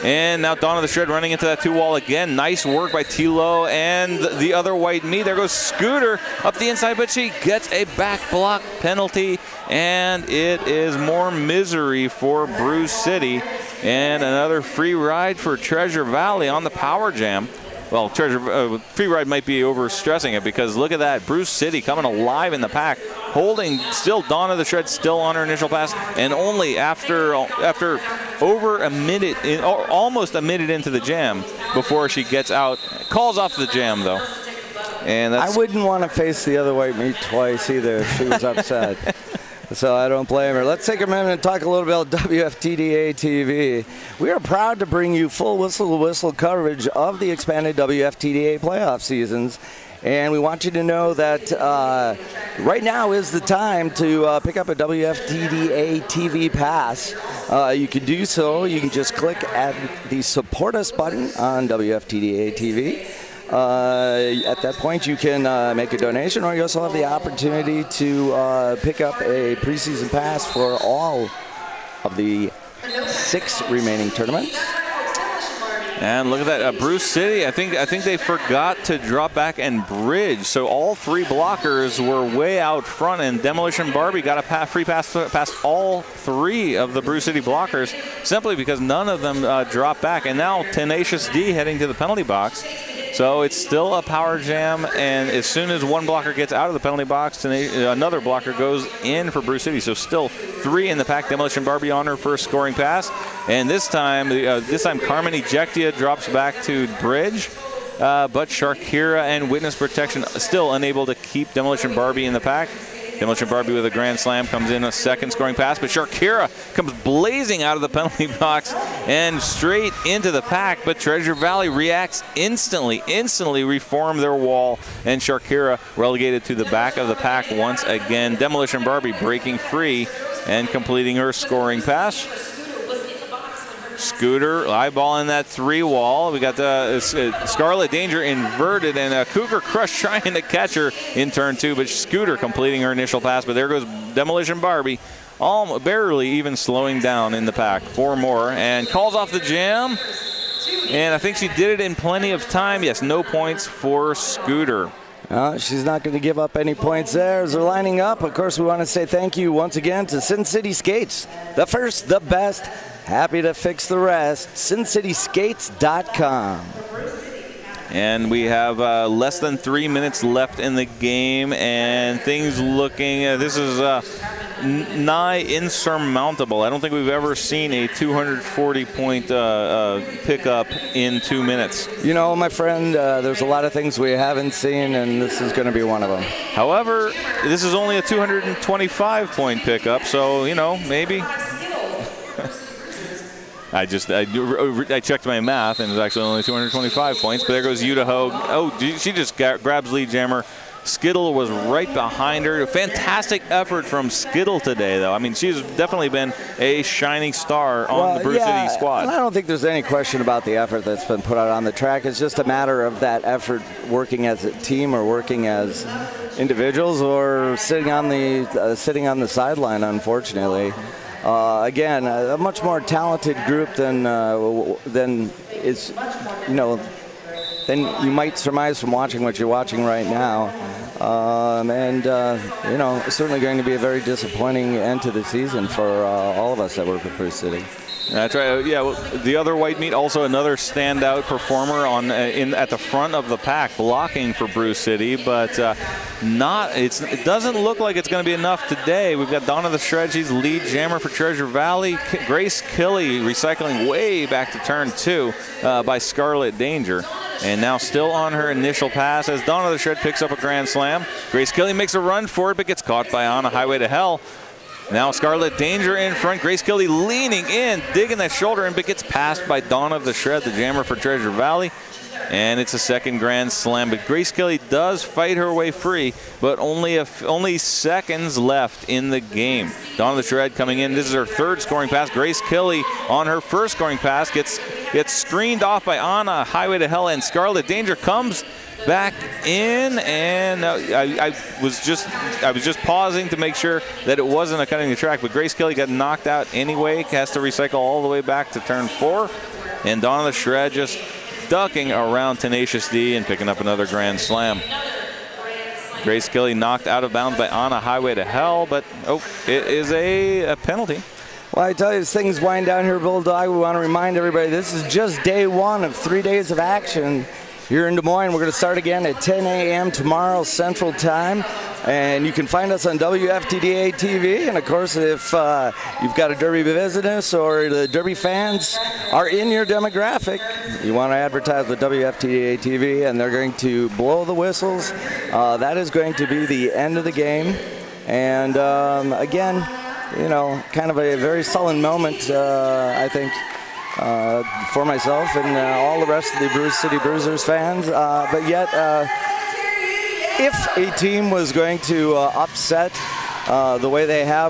And now Donna the Shred running into that 2-wall again. Nice work by Tilo and the other white meat. There goes Scooter up the inside, but she gets a back block penalty, and it is more misery for Brew City. And another free ride for Treasure Valley on the power jam. Well, free ride might be overstressing it, because look at that. Brew City coming alive in the pack, holding still Donna the Shred still on her initial pass, and only after over a minute, or almost a minute into the jam before she gets out. Calls off the jam, though. And I wouldn't want to face the other white meat twice either if she was upset. So I don't blame her. Let's take a minute and talk a little bit about WFTDA TV. We are proud to bring you full whistle-to-whistle coverage of the expanded WFTDA playoff seasons. And we want you to know that right now is the time to pick up a WFTDA TV pass. You can do so. You can just click at the Support Us button on WFTDA TV. At that point, you can make a donation, or you also have the opportunity to pick up a preseason pass for all of the 6 remaining tournaments. And look at that, Brew City, I think they forgot to drop back and bridge. So all 3 blockers were way out front, and Demolition Barbie got a free pass past all 3 of the Brew City blockers, simply because none of them dropped back. And now Tenacious D heading to the penalty box. So it's still a power jam, and as soon as one blocker gets out of the penalty box, another blocker goes in for Brew City. So still 3 in the pack. Demolition Barbie on her first scoring pass, and this time Carmen Ejectia drops back to bridge, but Sharkira and Witness Protection still unable to keep Demolition Barbie in the pack. Demolition Barbie with a grand slam comes in a second scoring pass, but Sharkira comes blazing out of the penalty box and straight into the pack, but Treasure Valley reacts instantly reform their wall, and Sharkira relegated to the back of the pack once again. Demolition Barbie breaking free and completing her scoring pass. Scooter eyeballing that 3-wall. We got the Scarlet Danger inverted, and Cougar Crush trying to catch her in turn 2, but Scooter completing her initial pass. But there goes Demolition Barbie, barely even slowing down in the pack. 4 more, and calls off the jam. And I think she did it in plenty of time. Yes, no points for Scooter. She's not going to give up any points there as they're lining up. Of course, we want to say thank you once again to Sin City Skates. The first, the best. Happy to fix the rest. SinCitySkates.com. And we have less than 3 minutes left in the game, and things looking, this is nigh insurmountable. I don't think we've ever seen a 240-point pickup in 2 minutes. You know, my friend, there's a lot of things we haven't seen, and this is going to be one of them. However, this is only a 225-point pickup, so, you know, maybe. I checked my math, and it was actually only 225 points. But there goes Yuta Hogue. Oh, she just grabs lead jammer. Skittle was right behind her. A fantastic effort from Skittle today, though. I mean, she's definitely been a shining star on the Brew City squad. I don't think there's any question about the effort that's been put out on the track. It's just a matter of that effort working as a team or working as individuals or sitting on the sideline, unfortunately. Again, a much more talented group than is, you know, than you might surmise from watching what you're watching right now. You know, certainly going to be a very disappointing end to the season for all of us that work with Brew City. That's right. Yeah, well, the other white meat, also another standout performer at the front of the pack, blocking for Brew City, but it doesn't look like it's going to be enough today. We've got Donna the Shred, she's lead jammer for Treasure Valley. Grace Killy recycling way back to turn 2 by Scarlet Danger. And now still on her initial pass as Donna the Shred picks up a grand slam. Grace Killy makes a run for it, but gets caught by Anna Highway to Hell. Now Scarlet Danger in front. Grace Killy leaning in, digging that shoulder in, but gets passed by Donna the Shred, the jammer for Treasure Valley. And it's a second grand slam. But Grace Killy does fight her way free, but only seconds left in the game. Donna the Shred coming in. This is her third scoring pass. Grace Killy on her first scoring pass gets screened off by Anna Highway to Hell, and Scarlet Danger comes back in, and I was just pausing to make sure that it wasn't a cutting the track, but Grace Killy got knocked out anyway, has to recycle all the way back to turn 4. And Donna the Shred just ducking around Tenacious D and picking up another grand slam. Grace Kelly knocked out of bounds by Anna Highway to Hell, but it is a penalty. Well, I tell you, as things wind down here, Bulldog, we want to remind everybody this is just day one of 3 days of action here in Des Moines. We're going to start again at 10 a.m. tomorrow Central Time. And you can find us on WFTDA TV. And, of course, if you've got a Derby business or the Derby fans are in your demographic, you want to advertise with WFTDA TV, and they're going to blow the whistles. That is going to be the end of the game. And, again, you know, kind of a very sullen moment, I think, for myself and all the rest of the Bruce City Bruisers fans. But yet, if a team was going to upset the way they have,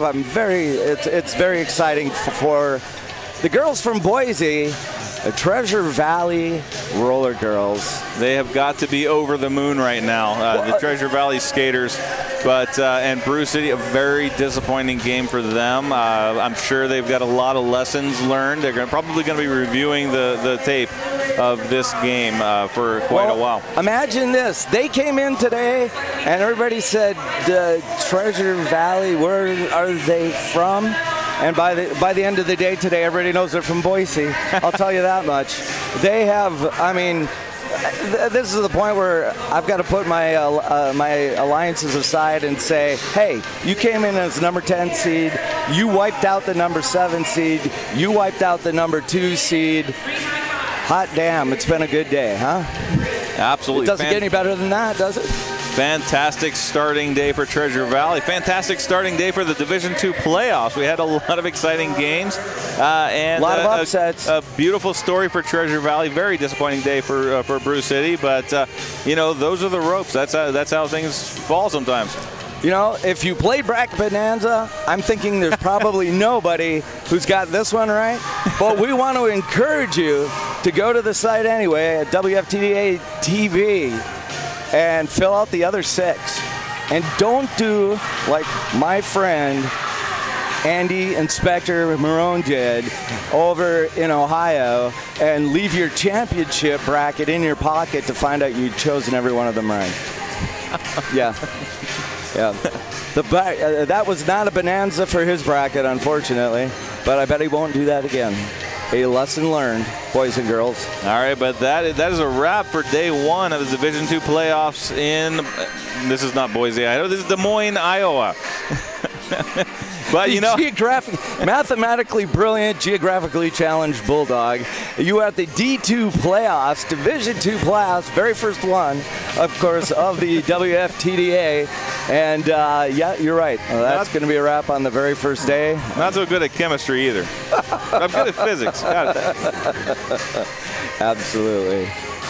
it's very exciting for the girls from Boise, the Treasure Valley Roller Girls. They have got to be over the moon right now, the Treasure Valley skaters. But and Bruce City, a very disappointing game for them. I'm sure they've got a lot of lessons learned. They're probably going to be reviewing the tape of this game for quite a while. Imagine this. They came in today and everybody said, Treasure Valley, where are they from? And by the end of the day today, everybody knows they're from Boise. I'll tell you that much. They have, I mean, this is the point where I've got to put my my alliances aside and say, hey, you came in as number 10 seed. You wiped out the number 7 seed. You wiped out the number 2 seed. Hot damn, it's been a good day, huh? Absolutely. It doesn't get any better than that, does it? Fantastic starting day for Treasure Valley. Fantastic starting day for the Division II playoffs. We had a lot of exciting games. And a lot of upsets. A beautiful story for Treasure Valley. Very disappointing day for Bruce City. But, you know, those are the ropes. That's how things fall sometimes. You know, if you play Bracket Bonanza, I'm thinking there's probably nobody who's got this one right. But we want to encourage you to go to the site anyway at WFTDA TV and fill out the other 6. And don't do like my friend Andy Inspector Marone did over in Ohio and leave your championship bracket in your pocket to find out you'd chosen every one of them right. Yeah. Yeah. That was not a bonanza for his bracket, unfortunately, but I bet he won't do that again. A lesson learned, boys and girls. All right, but that is a wrap for day one of the Division II playoffs in, this is not Boise, Idaho, this is Des Moines, Iowa. But, you know, mathematically brilliant, geographically challenged Bulldog. You at the D2 playoffs, Division II playoffs, very first one, of course, of the WFTDA. And, yeah, you're right. That's going to be a wrap on the very first day. Not so good at chemistry either. I'm good at physics. Got it. Absolutely.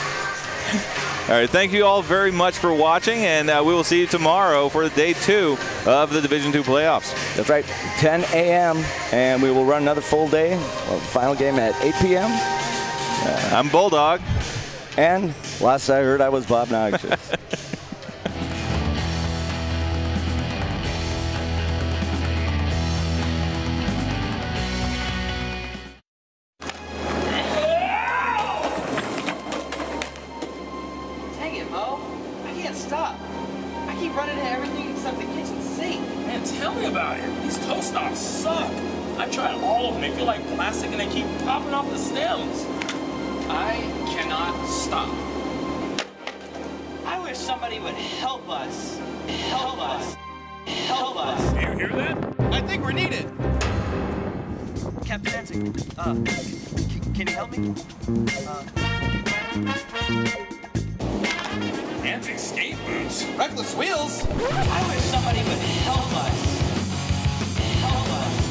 All right, thank you all very much for watching, and we will see you tomorrow for day 2 of the Division II playoffs. That's right, 10 a.m., and we will run another full day. Well, the final game at 8 p.m. I'm Bulldog. And last I heard, I was Bob Noxious. Can you help me? Antique skate boots? Reckless wheels? I wish somebody would help us. Help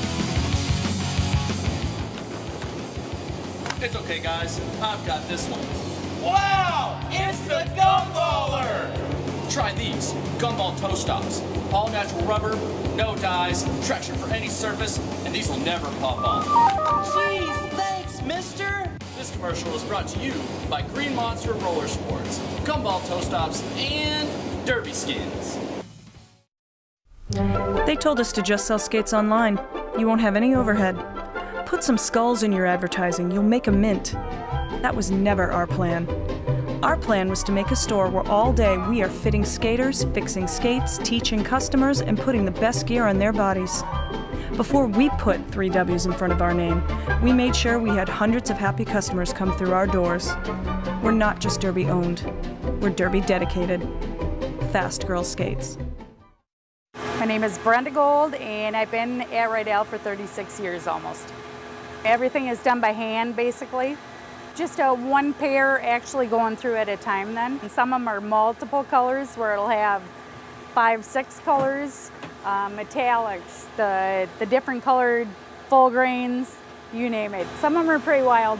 us. It's okay, guys. I've got this one. Wow! It's the Gumballer! Try these Gumball toe stops. All natural rubber, no dyes, traction for any surface, and these will never pop off. Jeez, thanks, mister! This commercial is brought to you by Green Monster Roller Sports, Gumball toe stops, and Derby skins. They told us to just sell skates online. You won't have any overhead. put some skulls in your advertising, you'll make a mint. That was never our plan. Our plan was to make a store where all day we are fitting skaters, fixing skates, teaching customers, and putting the best gear on their bodies. Before we put 3 W's in front of our name, we made sure we had hundreds of happy customers come through our doors. We're not just Derby owned, we're Derby dedicated. Fast Girl Skates. My name is Brenda Gold, and I've been at Rydell for 36 years almost. Everything is done by hand, basically. Just one pair actually going through at a time then. And some of them are multiple colors where it'll have 5, 6 colors, metallics, the different colored full grains, you name it. Some of them are pretty wild.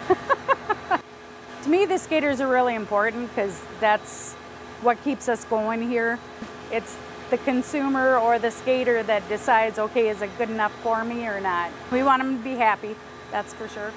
To me, the skaters are really important because that's what keeps us going here. It's the consumer or the skater that decides, okay, is it good enough for me or not? We want them to be happy, that's for sure.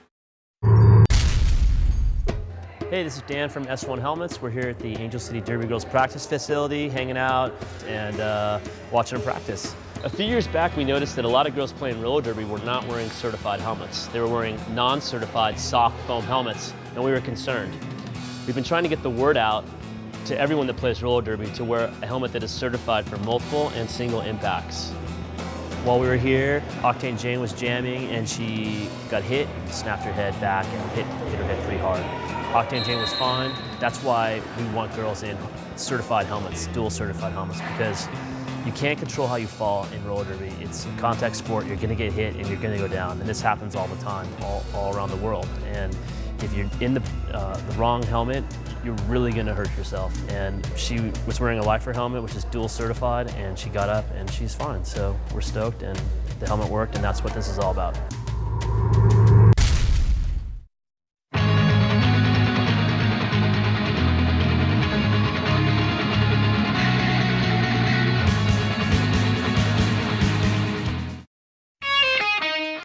Hey, this is Dan from S1 Helmets. We're here at the Angel City Derby Girls practice facility, hanging out and watching them practice. A few years back, we noticed that a lot of girls playing roller derby were not wearing certified helmets. They were wearing non-certified soft foam helmets, and we were concerned. We've been trying to get the word out to everyone that plays roller derby to wear a helmet that is certified for multiple and single impacts. While we were here, Octane Jane was jamming and she got hit, snapped her head back and hit her head pretty hard. Octane Jane was fine. That's why we want girls in certified helmets, dual certified helmets, because you can't control how you fall in roller derby. It's a contact sport. You're going to get hit and you're going to go down, and this happens all the time, all around the world. And if you're in the wrong helmet, you're really going to hurt yourself. And she was wearing a Lifer helmet, which is dual certified, and she got up and she's fine. So we're stoked, and the helmet worked, and that's what this is all about.